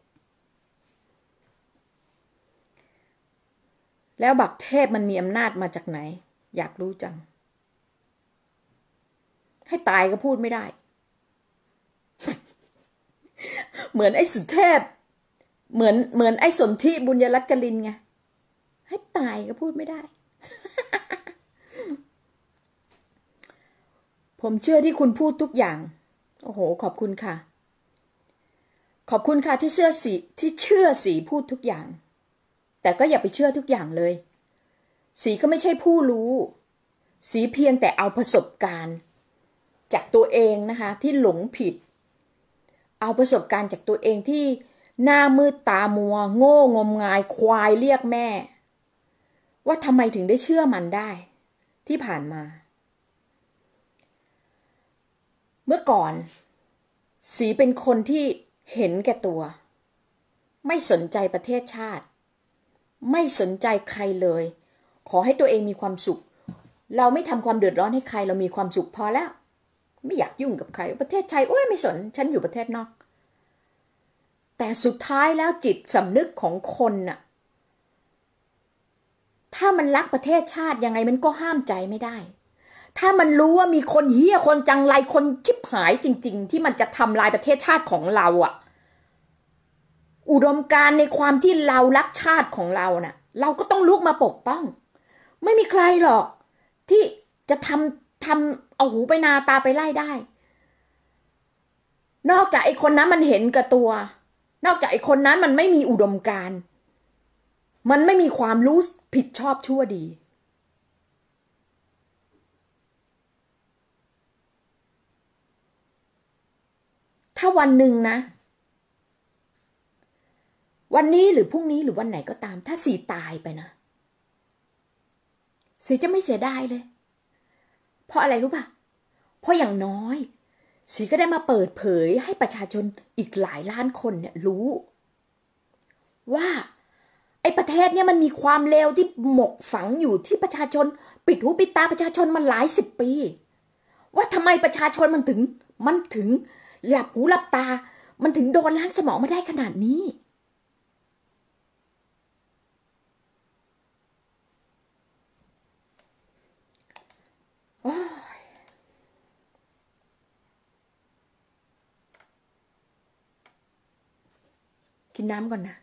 แล้วบักเทพมันมีอำนาจมาจากไหนอยากรู้จังให้ตายก็พูดไม่ได้ เหมือนไอ้สุเทพเหมือนไอ้สนธิบุญยรัตน์กลินไงให้ตายก็พูดไม่ได้ ผมเชื่อที่คุณพูดทุกอย่างโอ้โหขอบคุณค่ะขอบคุณค่ะที่เชื่อสีพูดทุกอย่างแต่ก็อย่าไปเชื่อทุกอย่างเลยสีก็ไม่ใช่ผู้รู้สีเพียงแต่เอาประสบการณ์จากตัวเองนะคะที่หลงผิดเอาประสบการณ์จากตัวเองที่หน้ามืดตามัวโง่งมงายควายเรียกแม่ว่าทำไมถึงได้เชื่อมันได้ที่ผ่านมาเมื่อก่อนสีเป็นคนที่เห็นแก่ตัวไม่สนใจประเทศชาติไม่สนใจใครเลยขอให้ตัวเองมีความสุขเราไม่ทำความเดือดร้อนให้ใครเรามีความสุขพอแล้วไม่อยากยุ่งกับใครประเทศไทยโอ้ยไม่สนฉันอยู่ประเทศนอกแต่สุดท้ายแล้วจิตสำนึกของคนน่ะถ้ามันรักประเทศชาติยังไงมันก็ห้ามใจไม่ได้ถ้ามันรู้ว่ามีคนเหี้ยคนจังไรคนชิบหายจริงๆที่มันจะทำลายประเทศชาติของเราอ่ะอุดมการณ์ในความที่เรารักชาติของเราน่ะเราก็ต้องลุกมาปกป้องไม่มีใครหรอกที่จะทำเอาหูไปนาตาไปไล่ได้นอกจากไอ้คนนั้นมันเห็นกับตัวนอกจากไอ้คนนั้นมันไม่มีอุดมการณ์มันไม่มีความรู้ผิดชอบชั่วดีถ้าวันหนึ่งนะวันนี้หรือพรุ่งนี้หรือวันไหนก็ตามถ้าสีตายไปนะสีจะไม่เสียดายเลยเพราะอะไรรู้ป่ะเพราะอย่างน้อยสีก็ได้มาเปิดเผยให้ประชาชนอีกหลายล้านคนเนี่ยรู้ว่าไอ้ประเทศเนี่ยมันมีความเลวที่หมกฝังอยู่ที่ประชาชนปิดหูปิดตาประชาชนมาหลายสิบปีว่าทำไมประชาชนมันถึงหลับหูหลับตามันถึงโดนล้างสมองมาได้ขนาดนี้กินน้ำก่อนนะ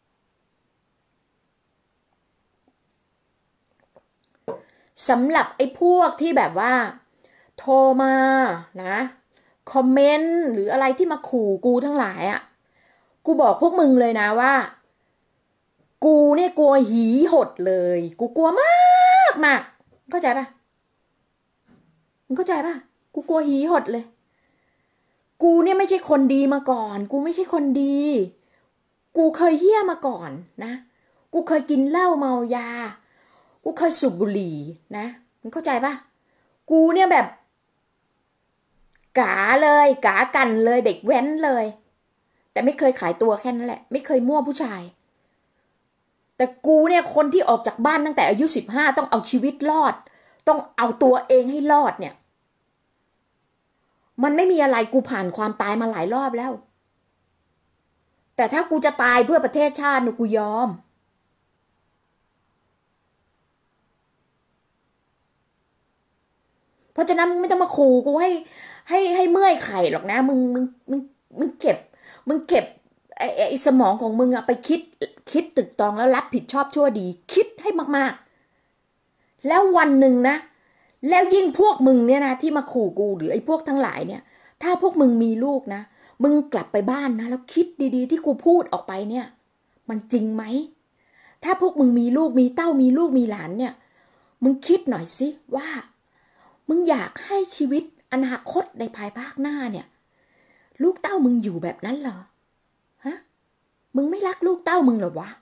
สำหรับไอ้พวกที่แบบว่าโทรมานะคอมเมนต์หรืออะไรที่มาขู่กูทั้งหลายอ่ะกูบอกพวกมึงเลยนะว่ากูเนี่ยกลัวหีหดเลยกูกลัวมากมากเข้าใจป่ะมึงเข้าใจป่ะกูกลัวหีหดเลยกูเนี่ยไม่ใช่คนดีมาก่อนกูไม่ใช่คนดีกูเคยเหี้ยมาก่อนนะกูเคยกินเหล้าเมายากูเคยสูบบุหรี่นะมึงเข้าใจป่ะกูเนี่ยแบบกาเลยกากันเลยเด็กแว้นเลยแต่ไม่เคยขายตัวแค่นั้นแหละไม่เคยมั่วผู้ชายแต่กูเนี่ยคนที่ออกจากบ้านตั้งแต่อายุ15ต้องเอาชีวิตรอดต้องเอาตัวเองให้รอดเนี่ยมันไม่มีอะไรกูผ่านความตายมาหลายรอบแล้วแต่ถ้ากูจะตายเพื่อประเทศชาติเนี่ยกูยอมเพราะฉะนั้นมึงไม่ต้องมาขู่กูให้เมื่อยไข่หรอกนะมึงเก็บไอ้สมองของมึงอะไปคิดตึกตองแล้วรับผิดชอบชั่วดีคิดให้มากๆแล้ววันหนึ่งนะแล้วยิ่งพวกมึงเนี่ยนะที่มาขู่กูหรือไอ้พวกทั้งหลายเนี่ยถ้าพวกมึงมีลูกนะมึงกลับไปบ้านนะแล้วคิดดีๆที่กูพูดออกไปเนี่ยมันจริงไหมถ้าพวกมึงมีลูกมีเต้ามีลูกมีหลานเนี่ยมึงคิดหน่อยสิว่ามึงอยากให้ชีวิตอนาคตในภายภาคหน้าเนี่ยลูกเต้ามึงอยู่แบบนั้นเหรอฮะมึงไม่รักลูกเต้ามึงเหรอวะ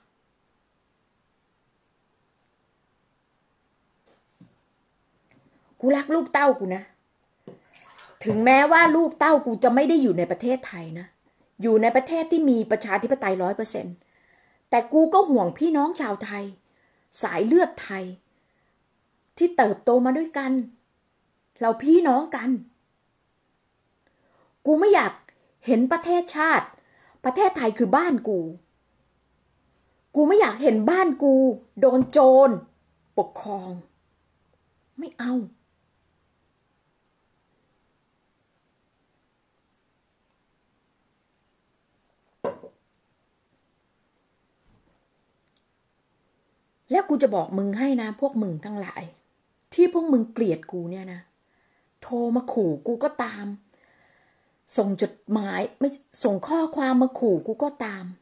กูรักลูกเต้ากูนะถึงแม้ว่าลูกเต้ากูจะไม่ได้อยู่ในประเทศไทยนะอยู่ในประเทศที่มีประชาธิปไตย100%แต่กูก็ห่วงพี่น้องชาวไทยสายเลือดไทยที่เติบโตมาด้วยกันเราพี่น้องกันกูไม่อยากเห็นประเทศชาติประเทศไทยคือบ้านกูไม่อยากเห็นบ้านกูโดนโจรปกครองไม่เอาแล้วกูจะบอกมึงให้นะพวกมึงทั้งหลายที่พวกมึงเกลียดกูเนี่ยนะโทรมาขู่กูก็ตามส่งจดหมายไม่ส่งข้อความมาขู่กูก็ตาม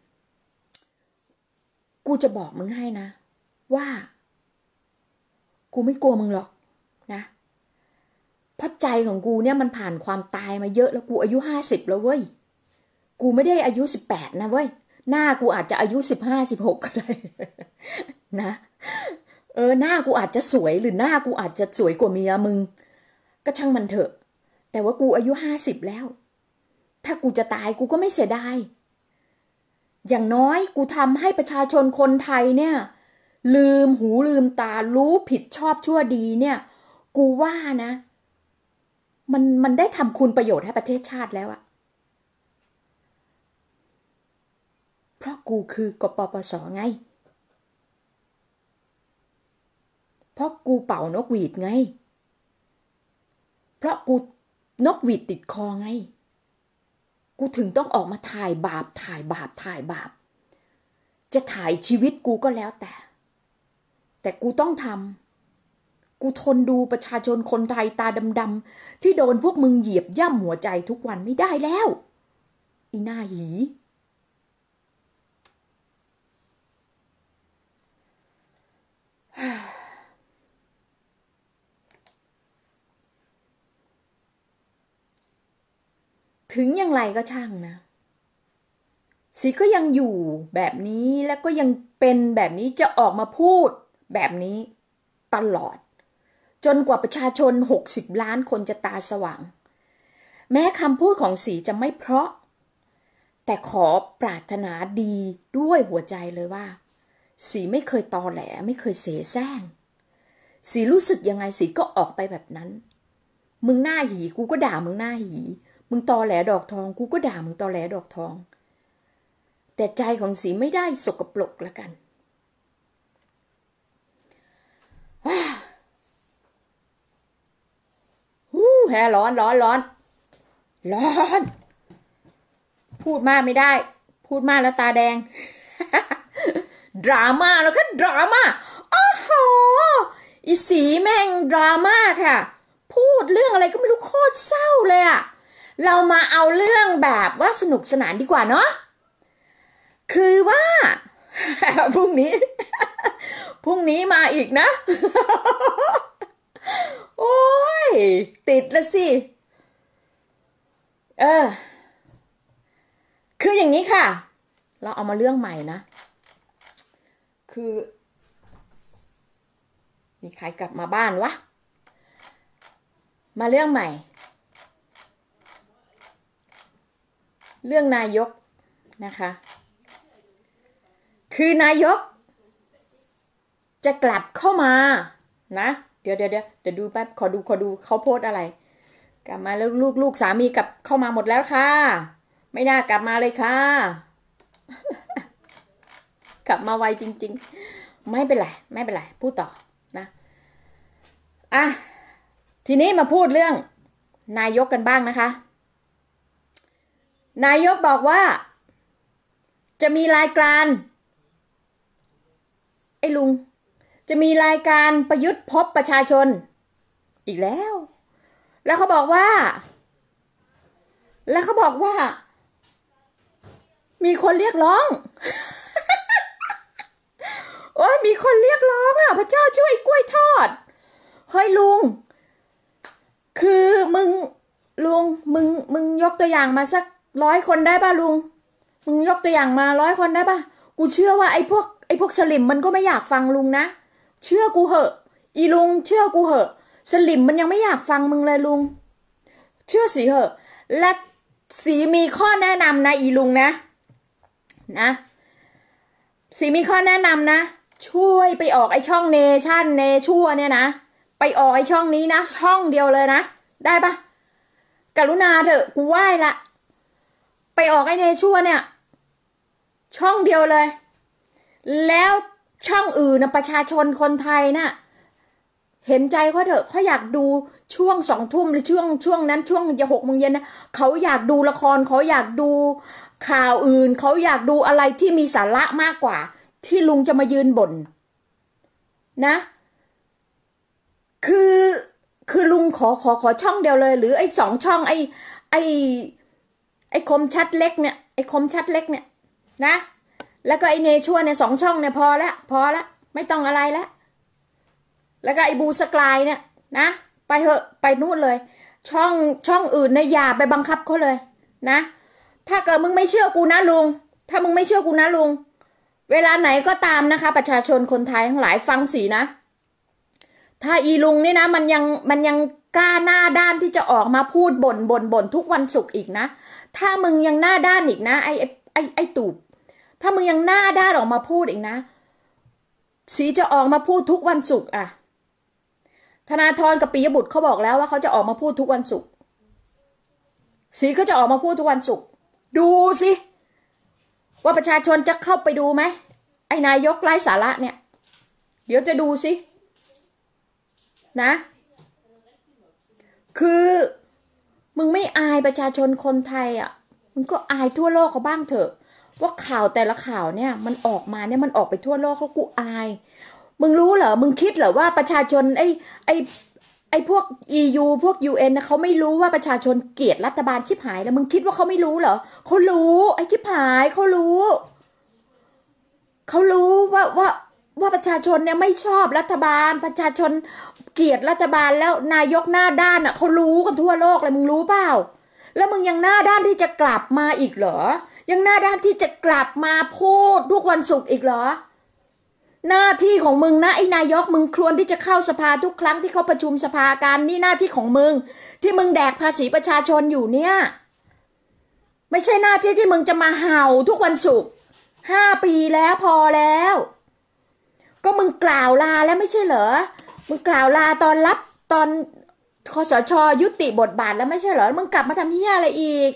กูจะบอกมึงให้นะว่ากูไม่กลัวมึงหรอกนะเพราะใจของกูเนี่ยมันผ่านความตายมาเยอะแล้วกูอายุ50แล้วเว้ยกูไม่ได้อายุ18นะเว้ยหน้ากูอาจจะอายุ15-16ก็ได้นะหน้ากูอาจจะสวยหรือหน้ากูอาจจะสวยกว่าเมียมึงก็ช่างมันเถอะแต่ว่ากูอายุ50แล้วถ้ากูจะตายกูก็ไม่เสียดายอย่างน้อยกูทำให้ประชาชนคนไทยเนี่ยลืมหูลืมตารู้ผิดชอบชั่วดีเนี่ยกูว่านะมันได้ทำคุณประโยชน์ให้ประเทศชาติแล้วอะเพราะกูคือกปปสไงเพราะกูเป่านกหวีดไงเพราะกูนกหวีดติดคอไงกูถึงต้องออกมาถ่ายบาปจะถ่ายชีวิตกูก็แล้วแต่กูต้องทำกูทนดูประชาชนคนไทยตาดำๆที่โดนพวกมึงเหยียบย่ำหัวใจทุกวันไม่ได้แล้วอีหน้าหี ถึงอย่างไรก็ช่างนะสีก็ยังอยู่แบบนี้แล้วก็ยังเป็นแบบนี้จะออกมาพูดแบบนี้ตลอดจนกว่าประชาชน60 ล้านคนจะตาสว่างแม้คำพูดของสีจะไม่เพราะแต่ขอปรารถนาดีด้วยหัวใจเลยว่าสีไม่เคยตอแหลไม่เคยเสแสร้งสีรู้สึกยังไงสีก็ออกไปแบบนั้นมึงหน้าหีกูก็ด่ามึงหน้าหีมึงตอแหลดอกทองกูก็ด่ามึงตอแหลดอกทองแต่ใจของสีไม่ได้สกปรกละกันแฮร้อนพูดมากไม่ได้พูดมากแล้วตาแดง ดราม่าแล้วค่ะดราม่าโอ้โหอีสีแม่งดราม่าค่ะพูดเรื่องอะไรก็ไม่รู้โคตรเศร้าเลยอะเรามาเอาเรื่องแบบว่าสนุกสนานดีกว่าเนาะคือว่า พรุ่งนี้มาอีกนะ โอ้ยติดละสิคืออย่างนี้ค่ะเราเอามาเรื่องใหม่นะคือมีใครกลับมาบ้านวะมาเรื่องใหม่เรื่องนายกนะคะคือนายกจะกลับเข้ามานะเดี๋ยวดูแป๊บขอดูเขาโพสอะไรกลับมาแล้วลูกสามีกลับเข้ามาหมดแล้วค่ะไม่น่ากลับมาเลยค่ะ กลับมาไวจริงๆไม่เป็นไรพูดต่อนะทีนี้มาพูดเรื่องนายกกันบ้างนะคะนายกบอกว่าจะมีรายการไอ้ลุงจะมีรายการประยุทธ์พบประชาชนอีกแล้วแล้วเขาบอกว่ามีคนเรียกร้อง โอ้ยมีคนเรียกร้องอ่ะพระเจ้าช่วยกล้วยทอดเฮ้ยลุงคือมึงยกตัวอย่างมาสัก100 คนได้ป่ะลุงมึงยกตัวอย่างมา100 คนได้ป่ะกูเชื่อว่าไอ้พวกสลิมมันก็ไม่อยากฟังลุงนะเชื่อกูเหอะอีลุงเชื่อกูเหอะสลิมมันยังไม่อยากฟังมึงเลยลุงเชื่อสีเหอะและสีมีข้อแนะนำนะอีลุงนะสีมีข้อแนะนำนะช่วยไปออกไอ้ช่องเนชั่นเนชั่วเนี่ยนะไปออกไอ้ช่องนี้นะช่องเดียวเลยนะได้ปะกรุณาเถอะกูไหว้ละไปออกไอ้เนชั่วเนี่ยช่องเดียวเลยแล้วช่องอื่นนะประชาชนคนไทยนะเห็นใจเขาเถอะเขาอยากดูช่วง2 ทุ่มหรือช่วงนั้นช่วงจะ6 โมงเย็นนะเขาอยากดูละครเขาอยากดูข่าวอื่นเขาอยากดูอะไรที่มีสาระมากกว่าที่ลุงจะมายืนบ่นนะคือลุงขอช่องเดียวเลยหรือไอ้2 ช่องไอ้คมชัดเล็กเนี่ยไอ้คมชัดเล็กเนี่ยนะแล้วก็ไอ้เนชั่วเนี่ย2 ช่องเนี่ยพอละไม่ต้องอะไรแล้วแล้วก็ไอ้บูสกลายเนี่ยนะไปเหอะไปนู่นเลยช่องอื่นเนี่ยอย่าไปบังคับเขาเลยนะถ้าเกิดมึงไม่เชื่อกูนะลุงถ้ามึงไม่เชื่อกูนะลุงเวลาไหนก็ตามนะคะประชาชนคนไทยทั้งหลายฟังสีนะถ้าอีลุงนี่นะมันยังกล้าหน้าด้านที่จะออกมาพูดบ่นทุกวันศุกร์อีกนะถ้ามึงยังหน้าด้านอีกนะไอ้ตูบถ้ามึงยังหน้าด้านออกมาพูดอีกนะสีจะออกมาพูดทุกวันศุกร์อะธนาธรกับปิยบุตรเขาบอกแล้วว่าเขาจะออกมาพูดทุกวันศุกร์สีก็จะออกมาพูดทุกวันศุกร์ดูสิว่าประชาชนจะเข้าไปดูไหมไอ้นายกไร้สาระเนี่ยเดี๋ยวจะดูสินะคือมึงไม่อายประชาชนคนไทยอ่ะมึงก็อายทั่วโลกเขาบ้างเถอะว่าข่าวแต่ละข่าวเนี่ยมันออกมาเนี่ยมันออกไปทั่วโลกแล้วกูอายมึงรู้เหรอมึงคิดเหรอว่าประชาชนไอ้พวก EU พวก UN นะเขาไม่รู้ว่าประชาชนเกลียดรัฐบาลชิบหายแล้วมึงคิดว่าเขาไม่รู้เหรอเขารู้ไอ้ชิบหายเขารู้ว่าประชาชนเนี่ยไม่ชอบรัฐบาลประชาชนเกลียดรัฐบาลแล้วนายกหน้าด้านอ่ะเขารู้กันทั่วโลกเลยมึงรู้เปล่าแล้วมึงยังหน้าด้านที่จะกลับมาอีกเหรอยังหน้าด้านที่จะกลับมาพูดทุกวันศุกร์อีกเหรอหน้าที่ของมึงนะไอ้นายกมึงควรที่จะเข้าสภาทุกครั้งที่เขาประชุมสภาการนี่หน้าที่ของมึงที่มึงแดกภาษีประชาชนอยู่เนี่ยไม่ใช่หน้าที่ที่มึงจะมาเห่าทุกวันศุกร์5 ปีแล้วพอแล้วก็มึงกล่าวลาแล้วไม่ใช่เหรอมึงกล่าวลาตอนคสช.ยุติบทบาทแล้วไม่ใช่เหรอมึงกลับมาทำเหี้ยอะไรอีก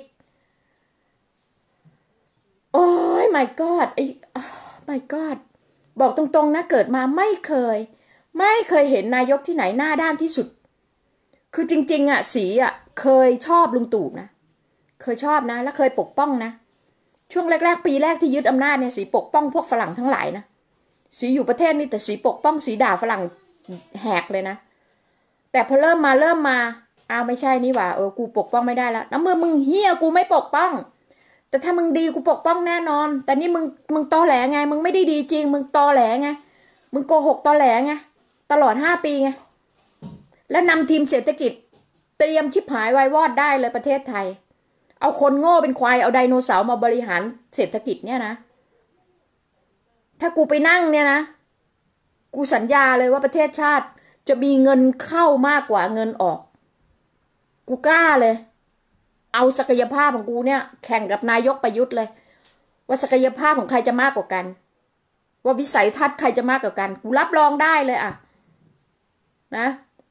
โอ้ย my god my god บอกตรงๆนะเกิดมาไม่เคยเห็นนายกที่ไหนหน้าด้านที่สุดคือจริงๆอ่ะสีอ่ะเคยชอบลุงตู่นะเคยชอบนะและเคยปกป้องนะช่วงแรกๆปีแรกที่ยึดอำนาจเนี่ยสีปกป้องพวกฝรั่งทั้งหลายนะสีอยู่ประเทศนี้แต่สีปกป้องสีด่าฝรั่งแหกเลยนะแต่พอเริ่มมาอ้าวไม่ใช่นี่หว่ากูปกป้องไม่ได้แล้วแล้วเมื่อมึงเฮียกูไม่ปกป้องแต่ถ้ามึงดีกูปกป้องแน่นอนแต่นี่มึงตอแหลไงมึงไม่ได้ดีจริงมึงตอแหลไงมึงโกหกตอแหลไงตลอด5 ปีไงแล้วนำทีมเศรษฐกิจเตรียมชิบหายวายวอดได้เลยประเทศไทยเอาคนโง่เป็นควายเอาไดโนเสาร์มาบริหารเศรษฐกิจเนี่ยนะถ้ากูไปนั่งเนี่ยนะกูสัญญาเลยว่าประเทศชาติจะมีเงินเข้ามากกว่าเงินออกกูกล้าเลยเอาศักยภาพของกูเนี่ยแข่งกับนายกประยุทธ์เลยว่าศักยภาพของใครจะมากกว่ากันว่าวิสัยทัศน์ใครจะมากกว่ากันกูรับรองได้เลยอะนะ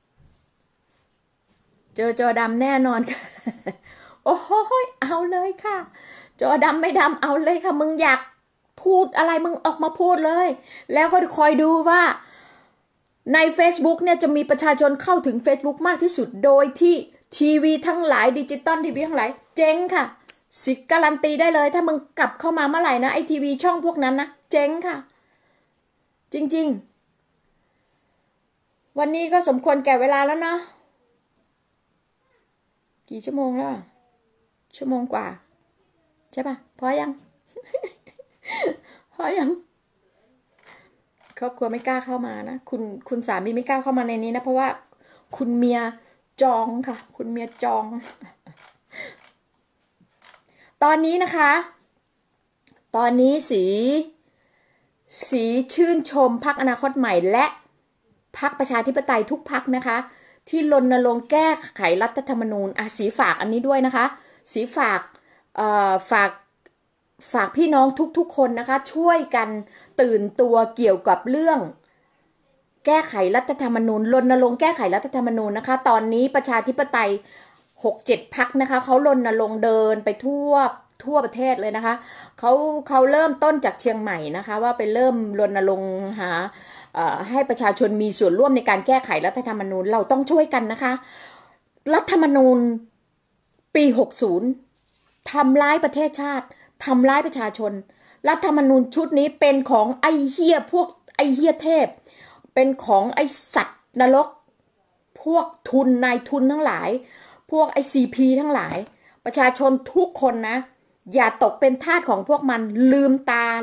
เจอจอดำแน่นอนค่ะ โอ้โหเอาเลยค่ะจอดำไม่ดำเอาเลยค่ะมึงอยากพูดอะไรมึงออกมาพูดเลยแล้วก็คอยดูว่าใน Facebook เนี่ยจะมีประชาชนเข้าถึง Facebook มากที่สุดโดยที่ทีวีทั้งหลายดิจิตอลทีวีทั้งหลายเจ๊งค่ะสิการันตีได้เลยถ้ามึงกลับเข้ามาเมื่อไหร่นะไอทีวีช่องพวกนั้นนะเจ๊งค่ะจริงๆวันนี้ก็สมควรแก่เวลาแล้วเนาะกี่ชั่วโมงแล้วชั่วโมงกว่าใช่ปะพอยัง พอยังครอบครัวไม่กล้าเข้ามานะคุณสามีไม่กล้าเข้ามาในนี้นะเพราะว่าคุณเมียจองค่ะคุณเมียจอง ตอนนี้นะคะตอนนี้สีชื่นชมพรรคอนาคตใหม่และพรรคประชาธิปไตยทุกพรรคนะคะที่รณรงค์แก้ไขรัฐธรรมนูญสีฝากอันนี้ด้วยนะคะสีฝากฝากพี่น้องทุกคนนะคะช่วยกันตื่นตัวเกี่ยวกับเรื่องแก้ไขรัฐธรรมนูญรณรงค์แก้ไขรัฐธรรมนูญนะคะตอนนี้ประชาธิปไตย6-7 พรรคนะคะเขารณรงค์เดินไปทั่วประเทศเลยนะคะเขาเริ่มต้นจากเชียงใหม่นะคะว่าไปเริ่มรณรงค์หาให้ประชาชนมีส่วนร่วมในการแก้ไขรัฐธรรมนูญเราต้องช่วยกันนะคะรัฐธรรมนูญปี60ทำร้ายประเทศชาติทำร้ายประชาชนรัฐธรรมนูญชุดนี้เป็นของไอ้เหี้ยพวกไอ้เหี้ยเทพเป็นของไอ้สัตว์นรกพวกทุนนายทุนทั้งหลายพวกไอ้CPทั้งหลายประชาชนทุกคนนะอย่าตกเป็นทาสของพวกมันลืมตา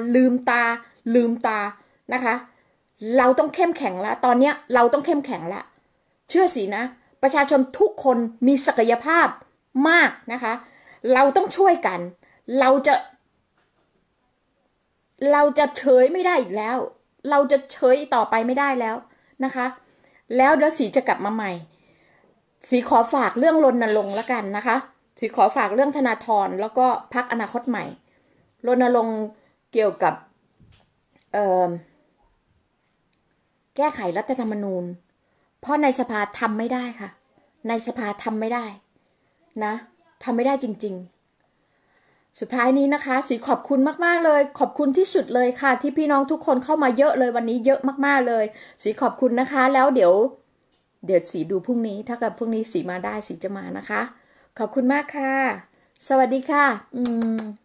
นะคะเราต้องเข้มแข็งแล้วตอนเนี้ยเราต้องเข้มแข็งแล้วเชื่อสินะประชาชนทุกคนมีศักยภาพมากนะคะเราต้องช่วยกันเราจะเฉยไม่ได้อีกแล้วเราจะเฉยต่อไปไม่ได้แล้วนะคะแล้วเดี๋ยวสีจะกลับมาใหม่สีขอฝากเรื่องรณรงค์ละกันนะคะสีขอฝากเรื่องธนาธรแล้วก็พรรคอนาคตใหม่รณรงค์เกี่ยวกับแก้ไขรัฐธรรมนูญเพราะในสภาทำไม่ได้ค่ะในสภาทำไม่ได้นะทำไม่ได้จริงๆสุดท้ายนี้นะคะสีขอบคุณมากๆเลยขอบคุณที่สุดเลยค่ะที่พี่น้องทุกคนเข้ามาเยอะเลยวันนี้เยอะมากๆเลยสีขอบคุณนะคะแล้วเดี๋ยวสีดูพรุ่งนี้ถ้าเกิดพรุ่งนี้สีมาได้สีจะมานะคะขอบคุณมากค่ะสวัสดีค่ะ